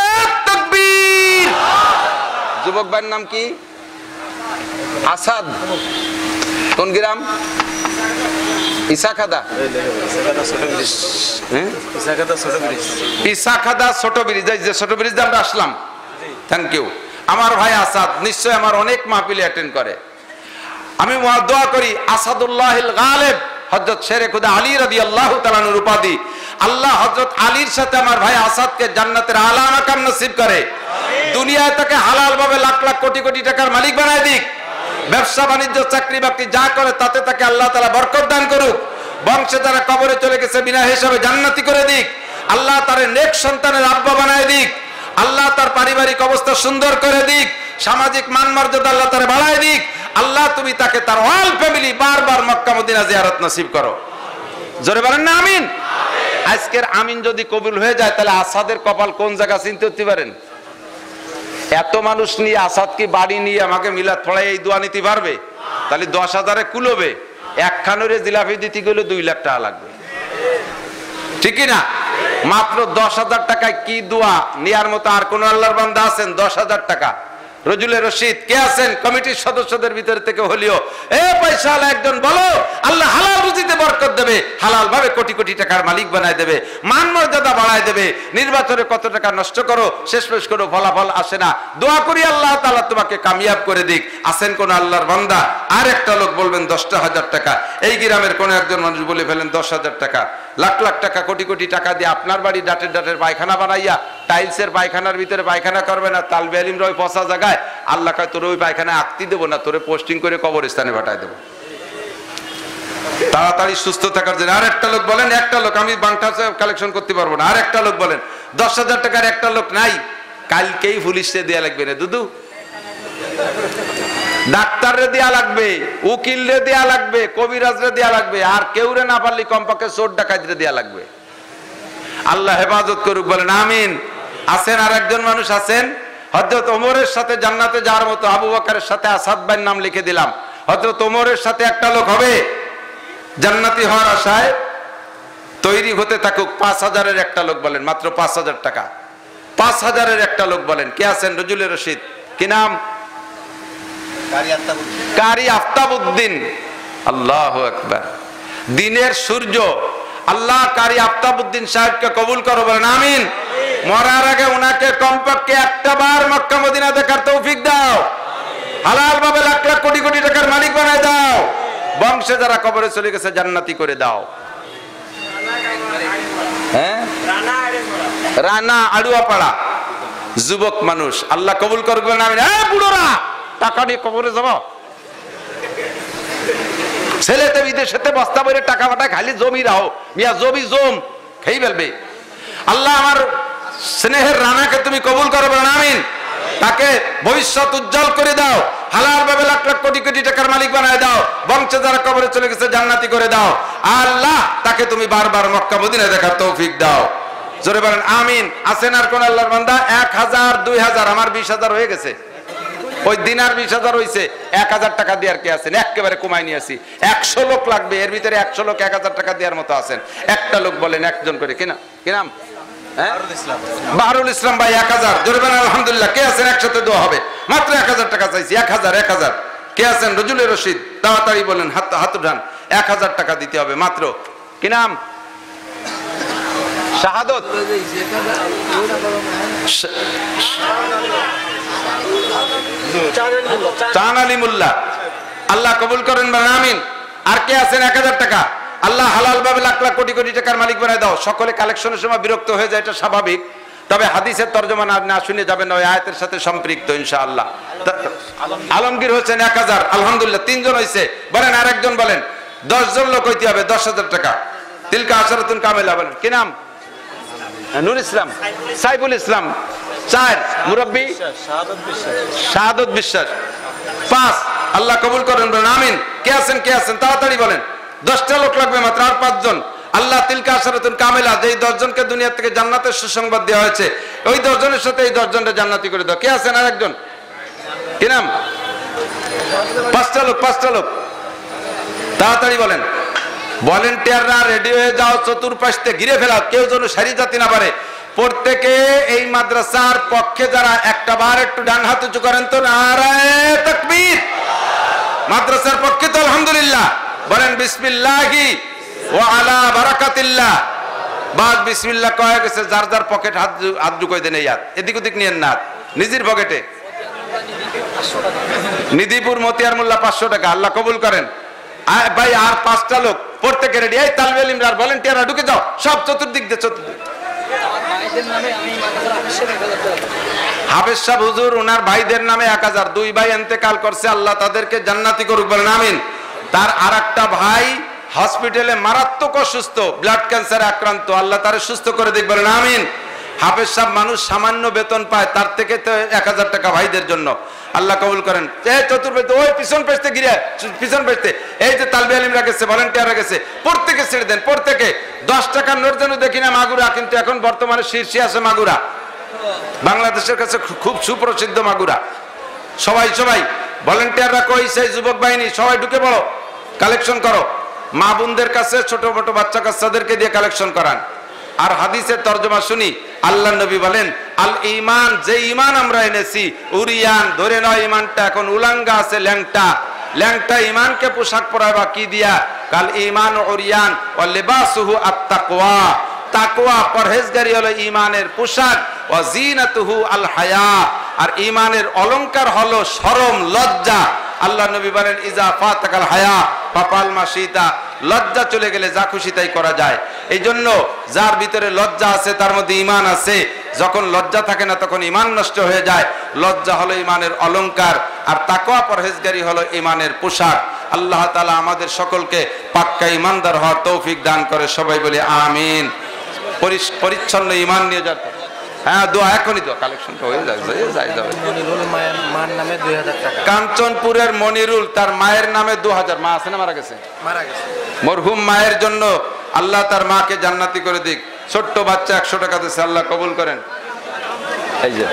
তাকবীর। যুবক ভাইয়ের নাম কি? আসাদ। কোন গ্রাম? ইসাখাদা। ইসাখাদা ছোট ব্রিজ, যে ছোট ব্রিজ দিয়ে আমরা আসলাম। Thank you. আমার ভাই আসাদ নিশ্চয় আমার অনেক মাহফিলে অ্যাটেন্ড করে। আমি দোয়া করি আসাদুল্লাহিল গালিব হযরত শেরে খুদা আলী রাদিয়াল্লাহু তাআলা আনহুর উপাধি আল্লাহ হযরত আলীর সাথে আমার ভাই আসাদকে জান্নাতের আলা মাকাম নসিব করে, দুনিয়ায় তাকে হালাল ভাবে লাখ লাখ কোটি কোটি টাকার মালিক বানায় দিক, ব্যবসা বাণিজ্য চাকরি বাকরি যা করে তাতে তাকে আল্লাহ তাআলা বরকত দান করুক, বংশে যারা কবরে চলে গেছে বিনা হিসাবে জান্নাতি করে দিক, আল্লাহ তার নেক সন্তানের আব্বা বানায় দিক, আল্লাহ তার পারিবারিক অবস্থা সুন্দর করে দিক, সামাজিক মান মর্যাদা আল্লাহ তার বাড়ায় দিক, আল্লাহ তুমি তাকে তার অল ফ্যামিলি বারবার মক্কা মদিনা জিয়ারত নসিব করো, জোরে বলেন না আমিন। আজকের আমিন যদি কবুল হয়ে যায়, তাহলে আসাদের কপাল কোন জায়গা চিনতে হতে পারেন? এত মানুষ নিয়ে আসাদ কি বাড়ি নিয়ে আমাকে মিলাদ পড়াই এই দোয়া নিতে পারবে? তাহলে দশ হাজারে কুলবে, একখানে জিলাপি দিতে গেলে দুই লাখ টাকা লাগবে, ঠিকই না? মাত্র দশ হাজার টাকায় কি দোয়া নেয়ার মতো আর কোন আল্লাহর বান্দা আছেন? দশ হাজার টাকা রজুলে রশিদ কে আছেন কমিটির সদস্যদের ভিতর থেকে হলিও এ পয়সাওয়ালা একজন বলো, আল্লাহ হালাল রুজিতে বরকত দেবে, হালাল ভাবে কোটি কোটি টাকার মালিক বানায় দেবে, মান মর্যাদা বাড়ায় দেবে। নির্বাচনে কত টাকা নষ্ট করো, শেষ পেশ করো, ফলাফল আসে না। দোয়া করি আল্লাহ তাআলা তোমাকে কামিয়াব করে দিক। আছেন কোন আল্লাহর বান্দা, আর একটা লোক বলবেন দশটা হাজার টাকা। এই গ্রামের কোন একজন মানুষ বলে ফেলেন দশ হাজার টাকা, লাখ লাখ টাকা, কোটি কোটি টাকা দিয়ে আপনার বাড়ি ডাটের ডাটের পায়খানা বানাইয়া টাইলসের পায়খানার ভিতরে পায়খানা করবে না, তালবে আলিম রয় পচা জায়গায়, আল্লাহ কয় তোরে ওই পায়খানা আঁকতি দেবো না, তোরে পোস্টিং করে কবরস্থানে পাঠায় দেবো। তাড়াতাড়ি সুস্থ থাকার জন্য। আর একটা লোক বলেন, একটা লোক, আমি বাংটা কালেকশন করতে পারবো না, আর একটা লোক বলেন দশ হাজার টাকার একটা লোক নাই, কালকেই পুলিশে দেয়া লাগবে না দুদু, ডাক্তাররে দেয়া লাগবে, উকিলরে দেয়া লাগবে, কবিরাজরে দেয়া লাগবে, আর কেউরে না পারলে কমপক্ষে চোর ডাকাতরে দেয়া লাগবে। আল্লাহ হেফাজত করুক, বলেন আমিন। আছেন আর একজন মানুষ আছেন, হযরত ওমরের সাথে জান্নাতে যাওয়ার মতো, আবু বকরের সাথে আসাদ ভাইয়ের নাম লিখে দিলাম। হযরত ওমরের সাথে একটা লোক হবে জান্নাতি হওয়ার আশায় তৈরি হতে থাকুক। পাঁচ হাজারের একটা লোক বলেন, মাত্র পাঁচ হাজার টাকা, পাঁচ হাজারের একটা লোক বলেন কে আছেন? রজুলে রশিদ, কি নাম? কারি আফতাবউদ্দিন। আল্লাহু আকবার। দিনের সূর্য আল্লাহ কারি আফতাবউদ্দিন সাহেবকে কবুল করো, বলেন আমিন। মরার আগে ওনাকে কমপক্ষে একটা বার মক্কা মদিনা দেখার তৌফিক দাও, হালাল ভাবে লাখ লাখ কোটি কোটি টাকার মালিক বানায় দাও, বংশে যারা কবরে চলে গেছে জান্নাতি করে দাও। হ্যাঁ, রানা আড়ুয়াপাড়া যুবক মানুষ, আল্লাহ কবুল করবেন আমিন। হ্যাঁ, বুড়োরা টাকা নিয়ে কবরে যাব, ছেলেতে বিদেশেতে বস্তা বইরে টাকা পাঠায়, খালি জমি রাও মিয়া, জমি জম খেয়ে ফেলবে। আল্লাহ আমার স্নেহের রানাকে তুমি কবুল করো, বলেন আমিন। তাকে ভবিষ্যৎ উজ্জ্বল করে দাও, হালাল ভাবে লাখ লাখ কোটি কোটি টাকার মালিক বানায় দাও, বংশে যারা কবরে চলে গেছে জান্নাতি করে দাও। আল্লাহ তাকে তুমি বারবার মক্কা মদিনা দেখার তৌফিক দাও, জোরে বলেন আমিন। আছেন আর কোন আল্লাহর বান্দা? এক হাজার, দুই হাজার, আমার বিশ হাজার হয়ে গেছে, ওই দিন আর বিশ হাজার হয়েছে, এক হাজার টাকা দেওয়ার কে আছেন? একেবারে কমাই নিয়ে আসি, একশো লোক লাগবে, এর ভিতরে একশো লোক এক হাজার টাকা দেওয়ার মতো আছেন। একটা লোক বলেন, একজন করে, কিনা কি নাম? বাহারুল ইসলাম ভাই, এক হাজার, জোরে বলেন আলহামদুলিল্লাহ। কে আছেন? একসাথে দেওয়া হবে, মাত্র এক হাজার টাকা চাইছি, এক হাজার, এক হাজার। কে আছেন? রজুলে রশিদ, তাড়াতাড়ি বলেন, হাত হাত উঠান, এক হাজার টাকা দিতে হবে মাত্র। কি নাম? শাহাদত, চান আলী মোল্লা, আল্লাহ কবুল করেন, বলেন আমিন। আর কে আছেন? এক হাজার টাকা। আল্লাহ হালাল ভাবে লাখ লাখ কোটি কোটি টাকার মালিক বানায় দাও। সকলে কালেকশনের সময় বিরক্ত হয়ে যায়, এটা স্বাভাবিক, তবে হাদিসের তর্জমা না শুনে যাবেন না, ওই আয়াতের সাথে সম্পৃক্ত ইনশাআল্লাহ। আলমগীর হোসেন এক হাজার, আলহামদুলিল্লাহ, তিনজন হয়েছে। বলেন আর একজন বলেন, দশ জন লোক হইতে হবে, দশ হাজার টাকা। তিলকা আশরাতুন কামিলা, বলেন কি নাম? নূর ইসলাম, সাইফুল ইসলাম, চার। মুরব্বী শাহাদত বিশ্বাস, পাঁচ। আল্লাহ কবুল করেন, বলেন আমিন। কে আছেন? কে আছেন? তাড়াতাড়ি বলেন, দশটা লোক লাগবে মাত্র, আর পাঁচজন। আল্লাহ তিলকা আশরাতুন কামিলা, যে দশজনকে দুনিয়া থেকে জান্নাতের সুসংবাদ দেওয়া হয়েছে, ওই দশজনের সাথে এই দশজনটা জান্নাতি করে দাও। কে আছেন? আর একজন, কি নাম? পাঁচটা লোক, পাঁচটা লোক, তাড়াতাড়ি বলেন। ভলেন্টিয়াররা রেডি হয়ে যাও, চতুর্পাশে ঘিরে ফেলাও, কেউ যেন সারি জাতি না পারে। প্রত্যেকে এই মাদ্রাসার পক্ষে যারা একটা বার একটু ডান হাত উঁচু করেন তো, নারায়ে তাকবীর। মাদ্রাসার পক্ষে তো আলহামদুলিল্লাহ, বলেন বিসমিল্লাহি ওয়া আলা বারাকাতিল্লাহ। বাদ বিসমিল্লাহ কয়ে গেছে, যার যার পকেট হাত হাত ঢুকাই দেন, এই হাত এদিক ওদিক নিয়েন না, নিজের পকেটে। নিধিপুর মতিয়ার মোল্লা পাঁচশো টাকা, আল্লাহ কবুল করেন ভাই। আর পাঁচটা লোক প্রত্যেকে রেডি, এই তালবে ইলম আর ভলেন্টিয়াররা ঢুকে যাও, সব চতুর্দিক দিয়ে, চতুর্দিক। হাফেজ সাহেব হুজুর, ওনার ভাইদের নামে এক হাজার, দুই ভাই ইন্তেকাল করছে, আল্লাহ তাদেরকে জান্নাতি করুক, বলেন আমিন। তার আর একটা ভাই হসপিটালে মারাত্মক অসুস্থ, ব্লাড ক্যান্সারে আক্রান্ত, আল্লাহ তারে সুস্থ করে দিক, বলেন আমিন। হাফেজ সাহেব মানুষ সামান্য বেতন পায়, তার থেকে তো এক হাজার টাকা ভাইদের জন্য, আল্লাহ কবুল করেন। এই চতুর্বেদ, ওই পিছন পেছতে গিরে, পিছন পেছতে, এই যে তালবে আলিমরা গেছে, ভলেন্টিয়াররা গেছে, প্রত্যেকে ছেড়ে দেন, প্রত্যেকে। দশ টাকার নোট যেন দেখি না মাগুরা, কিন্তু এখন বর্তমানে শীর্ষে আছে মাগুরা, বাংলাদেশের কাছে খুব সুপ্রসিদ্ধ মাগুরা। সবাই সবাই ভলেন্টিয়াররা কই, সেই যুবক বাহিনী সবাই ঢুকে পড়ো, কালেকশন করো। মা বোনদের কাছে, ছোট ছোট বাচ্চা কাচ্চাদেরকে দিয়ে কালেকশন করান। আর হাদিসের তর্জমা শুনি, আল্লাহ নবী বলেন, আল ঈমান, যে ঈমান আমরা এনেছি উরিয়ান, ধরে নাও ঈমানটা এখন উলাঙ্গা আছে, ল্যাংটা ল্যাংটা ঈমানকে পোশাক পরাবা কি দিয়া? কাল ঈমান উরিয়ান ওয়া লিবাসুহু আত-তাকওয়া, তাকওয়া পরহেজগারি হলো ঈমানের পোশাক, ওয়া জিনাতুহু আল হায়া, আর ঈমানের অলংকার হলো শরম, লজ্জা। আল্লাহ নবী বলেন ইজা ফাতাকাল হায়া ফাপাল মাশিতা, লজ্জা চলে গেলে যা খুশি তাই করা যায়। এই জন্য যার ভিতরে লজ্জা আছে তার মধ্যে ঈমান আছে, যখন লজ্জা থাকে না তখন ঈমান নষ্ট হয়ে যায়। লজ্জা হলো ঈমানের অলংকার, আর তাকওয়া পরহেজগারি হলো ঈমানের পোশাক। আল্লাহ তাআলা আমাদের সকলকে পাক্কা ঈমানদার হওয়ার তৌফিক দান করে, সবাই বলি আমিন। পরিচ্ছন্ন ঈমান নিয়ে যাতে, হ্যাঁ দোয়া এখনই দোয়া কালেকশনটা হয়ে যায় যাই যাবে। মনিরুল মায়ের মার নামে দুই হাজার টাকা। কাঞ্চনপুরের মনিরুল, তার মায়ের নামে দু হাজার। মা আছে না মারা গেছে? মারা গেছে। মরহুম মায়ের জন্য আল্লাহ তার মাকে জান্নাতি করে দিক। ছোট্ট বাচ্চা একশো টাকা দিচ্ছে, আল্লাহ কবুল করেন। এই যে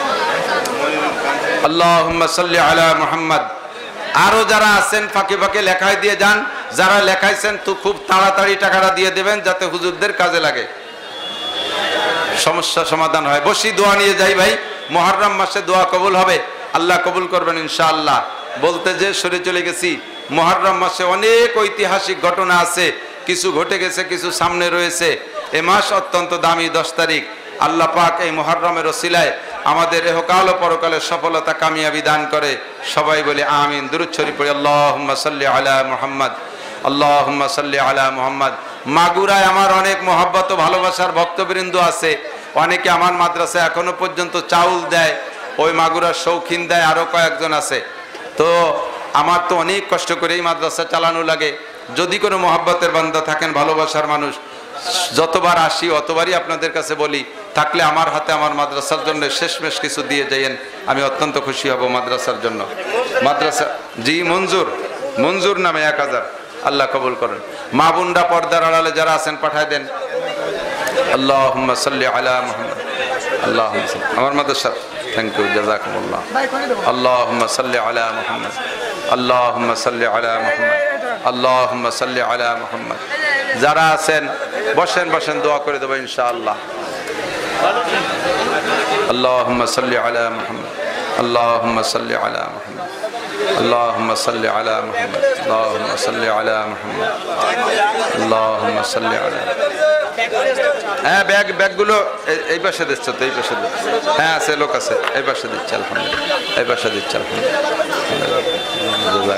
আল্লাহুম্মা সাল্লি আলা মুহাম্মদ। আরো যারা আছেন ফাঁকে ফাঁকে লেখায় দিয়ে যান, যারা লেখাইছেন তো খুব তাড়াতাড়ি টাকাটা দিয়ে দেবেন যাতে হুজুরদের কাজে লাগে, সমস্যা সমাধান হয়। বসি দোয়া নিয়ে যাই ভাই, মুহররম মাসে দোয়া কবুল হবে, আল্লাহ কবুল করবেন ইনশাআল্লাহ। বলতে যে সরে চলে গেছি, মুহররম মাসে অনেক ঐতিহাসিক ঘটনা আছে, কিছু ঘটে গেছে, কিছু সামনে রয়েছে। এ মাস অত্যন্ত দামি, দশ তারিখ। আল্লাহ পাক এই মুহররমের ওসিলায় আমাদের ইহকাল ও পরকালের সফলতা কামিয়াবি দান করে, সবাই বলে আমিন। দুরূদ শরীফ পড়ি আল্লাহুম্মা সাল্লি আলা মুহাম্মদ, আল্লাহুম্মা সাল্লি আলা মুহাম্মদ। মাগুরায় আমার অনেক মহব্বত ও ভালোবাসার ভক্তবৃন্দ আছে, অনেকে আমার মাদ্রাসায় এখনো পর্যন্ত চাউল দেয়, ওই মাগুরার শৌখিন দেয়, আরো কয়েকজন আছে। তো আমার তো অনেক কষ্ট করে এই মাদ্রাসা চালানো লাগে। যদি কোনো মহব্বতের বান্দা থাকেন, ভালোবাসার মানুষ, যতবার আসি অতবারই আপনাদের কাছে বলি, থাকলে আমার হাতে আমার মাদ্রাসার জন্য শেষমেশ কিছু দিয়ে যাইয়েন, আমি অত্যন্ত খুশি হব মাদ্রাসার জন্য। মাদ্রাসা জি মঞ্জুর, মঞ্জুর নামে এক হাজার, আল্লাহ কবুল করেন। মা বোনরা পর্দার আড়ালে যারা আছেন পাঠায় দেন। আল্লাহুম্মা সাল্লি আলা মুহাম্মদ, আল্লাহুম্মা সাল্লি। আমার মাদ্রাসা থ্যাংক ইউ, জাযাকুমুল্লাহ। আল্লাহুম্মা সাল্লি আলা মুহাম্মদ, আল্লাহুম্মা সাল্লি আলা মুহাম্মদ, আল্লাহুম্মা সাল্লি আলা মুহাম্মদ। যারা আছেন বসেন, বসেন, দোয়া করে দেব ইনশাআল্লাহ। আল্লাহুম্মা সাল্লি আলা মুহাম্মদ, আল্লাহুম্মা সাল্লি আলা মুহাম্মদ, আল্লাহুম্মা সাল্লি আলা মুহাম্মদ, আল্লাহুম্মা সাল্লি আলা মুহাম্মদ, আল্লাহুম্মা সাল্লি আলা। হ্যাঁ ব্যাগ ব্যাগগুলো এই পাশে দিচ্ছে তো, এই পাশে দিচ্ছে। হ্যাঁ আছে, লোক আছে, এই পাশে দিচ্ছে আলহামদুলিল্লাহ, এই পাশে দিচ্ছে আলহামদুলিল্লাহ।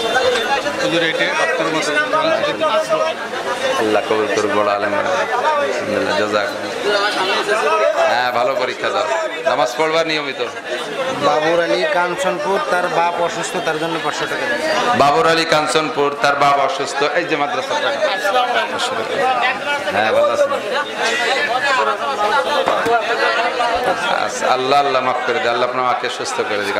আল্লাহ কবুল করুক, বড় আলেম আলহামদুলিল্লাহ, জাযাক। হ্যাঁ ভালো পরীক্ষা দাও, নামাজ পড়বা নিয়মিত। বাবুর আলী কাঞ্চনপুর, তার বাপ অসুস্থ, তার জন্য পাঁচশো টাকা। বাবুর আলী কাঞ্চনপুর, তার বাপ অসুস্থ, এই যে মাদ্রাসা। হ্যাঁ ভালো আছে, আল্লাহ আল্লাহ মাফ করে দেয়, আল্লাহ আপনার মাকে সুস্থ করে দিক।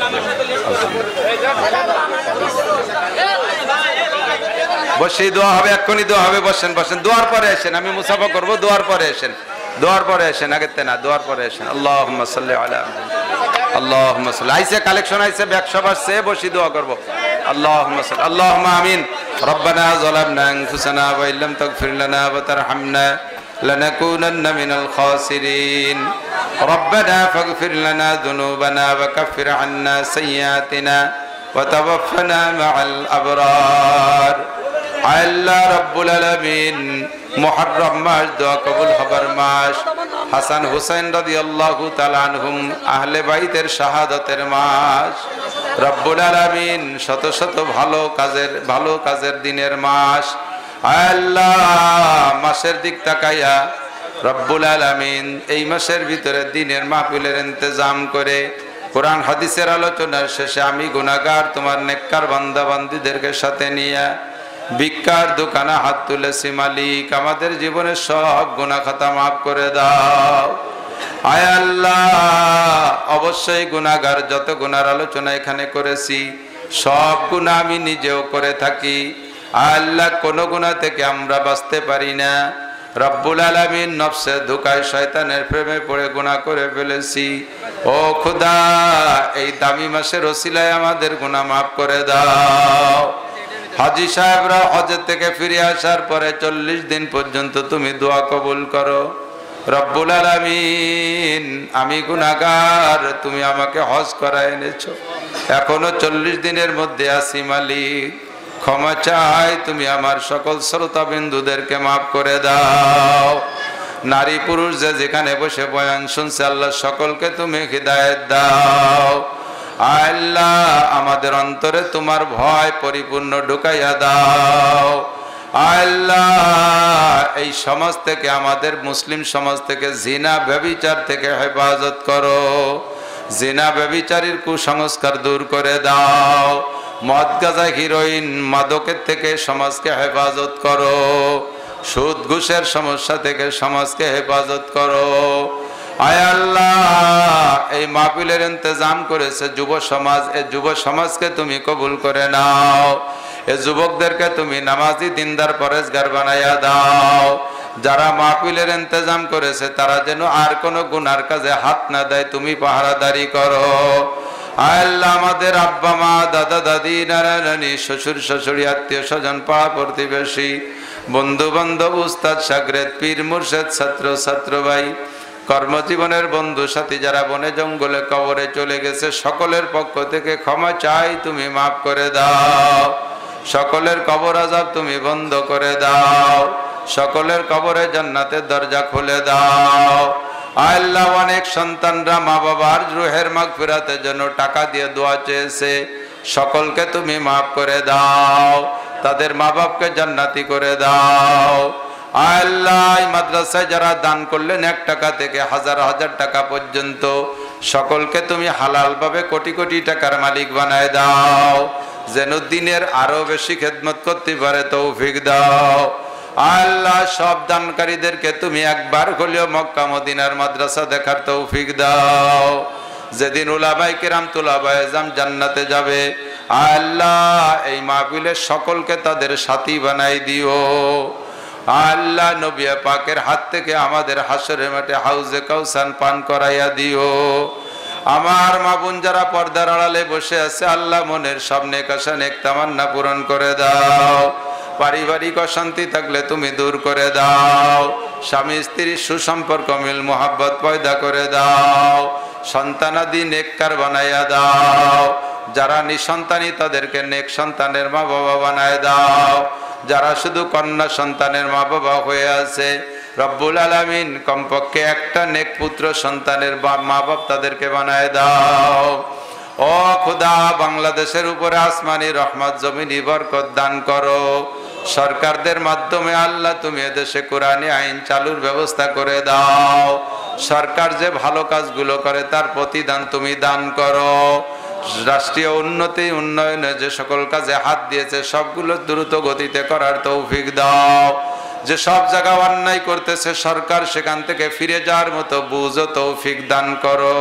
বসে দোয়া হবে, এক্ষুনি দোয়া হবে, বসেন বসেন, দোয়ার পরে আসেন, আমি মুসাফা করবো, দোয়ার পরে আসেন, দোয়ার পরে আসেন, আগেতে না, দোয়ার পরে আসেন। আল্লাহুম্মা সাল্লি আলা, আল্লাহুম্মা সাল্লি। আইছে কালেকশন আইছে, ব্যাগ সব আসছে, বসি দোয়া করবো। আল্লাহুম্মা সাল্লি, আল্লাহুম্মা আমিন। রব্বানা যালামনা আনফুসানা ওয়া ইল্লাম তাগফির লানা ওয়া তারহামনা লানাকুনান্না মিনাল খাসিরিন। রব্বানা ফাগফির লানা যুনুবানা ওয়া কাফির আন্না সাইয়্যাতিনা ওয়া তাওয়াফফানা মাআল আবরার। আল্লাহ রাব্বুল আলামিন, মুহররম মাস দোয়া কবুল হবার মাস, হাসান হুসাইন রাদিয়াল্লাহু তাআলা আনহুম আহলে বাইতের শাহাদাতের মাস। রব্বুল আলামিন, শত শত ভালো কাজের ভালো কাজের দিনের মাস। আল্লাহ মাসের দিক তাকাইয়া রব্বুল আলামিন এই মাসের ভিতরে দিনের মাহফিলের ইন্তজাম করে কোরআন হাদিসের আলোচনার শেষে আমি গুনাহগার তোমার নেককার বান্দা বান্দীদেরকে সাথে নিয়ে ভিক্ষার দোকানে হাত তুলেছি, মালিক আমাদের জীবনের সব গুনাহ খাতা মাফ করে দাও। আয় আল্লাহ, অবশ্যই গুনাহগার, যত গুনার আলোচনা এখানে করেছি সব গুনাহ আমি নিজেও করে থাকি। আল্লাহ কোন গুনাহ থেকে আমরা বাঁচতে পারি না। রব্বুল আলামিন, নফসের ধোঁকায় শয়তানের প্রেমে পড়ে গুনাহ করে ফেলেছি। ও খোদা, এই দামি মাসের ওসিলায় আমাদের গুনাহ মাফ করে দাও। হাজী সাহেবরা হজ থেকে ফিরে আসার পরে চল্লিশ দিন পর্যন্ত তুমি দোয়া কবুল করো। রব্বুল আলামিন আমি গুনাহগার, তুমি আমাকে হজ করা এনেছো, এখনো চল্লিশ দিনের মধ্যে আছি মালিক, ক্ষমা চাই, তুমি আমার সকল শ্রোতা বিন্দুদেরকে মাফ করে দাও। নারী পুরুষ যে যেখানে বসে বয়ান শুনছে আল্লাহ সকলকে তুমি হিদায়াত দাও। আল্লাহ আমাদের অন্তরে তোমার ভয় পরিপূর্ণ ঢুকাইয়া দাও। আল্লাহ এই সমাজ থেকে, আমাদের মুসলিম সমাজ থেকে জিনা ব্যভিচার থেকে হেফাজত করো, জিনা ব্যভিচারীর কুসংস্কার দূর করে দাও। মদ গাঁজা হিরোইন মাদকের থেকে সমাজকে হেফাজত করো, সুদ ঘুষের সমস্যা থেকে সমাজকে হেফাজত করো। আয় আল্লাহ এই মাহফিলের ইন্তজাম করেছে যুব সমাজ, এই যুব সমাজকে তুমি কবুল করে নাও। এই যুবকদেরকে তুমি নামাজি দিনদার পরেজগার বানাইয়া দাও। যারা মাহফিলের ইন্তজাম করেছে তারা যেন আর কোনো গুনার কাজে হাত না দেয়, তুমি পাহারাদারি করো। আল্লাহ আমাদের আব্বা মা দাদা দাদি নানা নানি শ্বশুর শাশুড়ি আত্মীয় স্বজন পাড়া প্রতিবেশী বন্ধু বান্ধব উস্তাদ শাগরেদ পীর মুর্শেদ ছাত্র ছাত্র ভাই কর্মজীবনের বন্ধু সাথী যারা বনে জঙ্গলে কবরে চলে গেছে সকলের পক্ষ থেকে ক্ষমা চাই, তুমি মাফ করে দাও। সকলের কবর আযাব তুমি বন্ধ করে দাও, সকলের কবরে জান্নাতের দরজা খুলে দাও। আল্লাহ অনেক সন্তানরা মা বাবার রুহের মাগফিরাতের জন্য টাকা দিয়ে দোয়া চেয়েছে, সকলকে তুমি মাফ করে দাও, তাদের মা বাপকে জান্নাতি করে দাও। আল্লাহ মাদ্রাসায় যারা দান করলেন এক টাকা থেকে হাজার হাজার টাকা পর্যন্ত সকলকে তুমি হালাল ভাবে কোটি কোটি টাকার মালিক বানায় দাও, যেন দিনের আরো বেশি খেদমত করতে পারে তৌফিক দাও। আল্লাহ সব দানকারীদেরকে তুমি একবার হলেও মক্কা মদিনার মাদ্রাসা দেখার তৌফিক দাও। যেদিন উলামায়ে কিরাম তুলাবায়ে জাম জান্নাতে যাবে আল্লাহ এই মাহফিলের সকলকে তাদের সাথী বানাই দিও। আল্লাহ নবী পাকের হাত থেকে আমাদের হাসরের মাঠে হাউজে কাউসার পান করাইয়া দিও। আমার মা বোন যারা পর্দার আড়ালে বসে আছে আল্লাহ মনের সব নেক আশা নেক তামান্না পূরণ করে দাও। পারিবারিক অশান্তি থাকলে তুমি দূর করে দাও, স্বামী স্ত্রীর সুসম্পর্ক মিল মোহাব্বত পয়দা করে দাও, সন্তানাদি নেককার বানাইয়া দাও। যারা নিঃসন্তানী তাদেরকে নেক সন্তানের মা বাবা বানায় দাও, যারা শুধু কন্যা সন্তানের মা বাবা হয়ে আছে রব্বুল আলামিন কমপক্ষে একটা নেক পুত্র সন্তানের মা বাপ তাদেরকে বানায় দাও। ও খোদা বাংলাদেশের উপরে আসমানি রহমত জমিনি বরকত দান করো। সরকারদের মাধ্যমে আল্লাহ তুমি এদেশে কোরআনী আইন চালুর ব্যবস্থা করে দাও। সরকার যে ভালো কাজগুলো করে তার প্রতিদান তুমি দান করো। রাষ্ট্রীয় উন্নতি উন্নয়নে যে সকল কাজে হাত দিয়েছে সবগুলো দ্রুত গতিতে করার তৌফিক দাও। যে সব জায়গা অন্যায় করতেছে সরকার সেখান থেকে ফিরে যাওয়ার মতো বুঝ তৌফিক দান করো।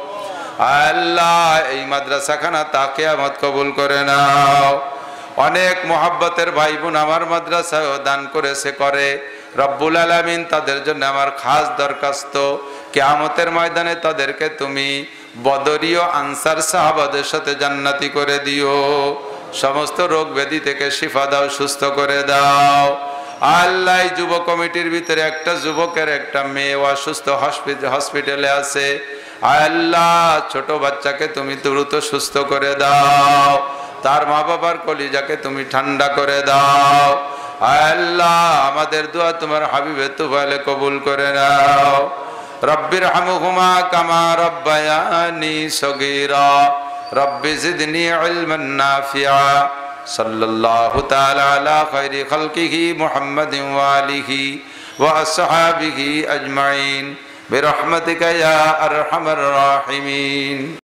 আল্লাহ এই মাদ্রাসাখানা তাকে কিয়ামত কবুল করে নাও। অনেক মোহাব্বতের ভাই বোন আমার মাদ্রাসায়ও দান করেছে করে, রব্বুল আলামিন তাদের জন্য আমার খাস দরখাস্ত কিয়ামতের ময়দানে তাদেরকে তুমি বদরীয় আনসার সাহাবাদের সাথে জান্নাতি করে দিও। সমস্ত রোগ ব্যাধি থেকে শিফা দাও, সুস্থ করে দাও। আল্লাহ যুব কমিটির ভিতরে একটা যুবকের একটা মেয়ে অসুস্থ হসপিটালে আছে, আল্লাহ ছোট বাচ্চাকে তুমি দ্রুত সুস্থ করে দাও, তার মা বাবার কলিজাকে তুমি ঠান্ডা করে দাও। আল্লাহ আমাদের দোয়া তোমার হাবিবে তুফালে কবুল করে নাও। রব্বির হামহুমা কামা রব্বায়ানি সগীরা রব্বি জিদনি ইলমান নাফিআ সাল্লাল্লাহু তাআলা আলা খায়রি খালকিহি মুহাম্মাদিন ওয়া আলিহি ওয়া আসহাবিহি আজমাইন বিরহমাতিকা ইয়া আরহামার রাহিমিন।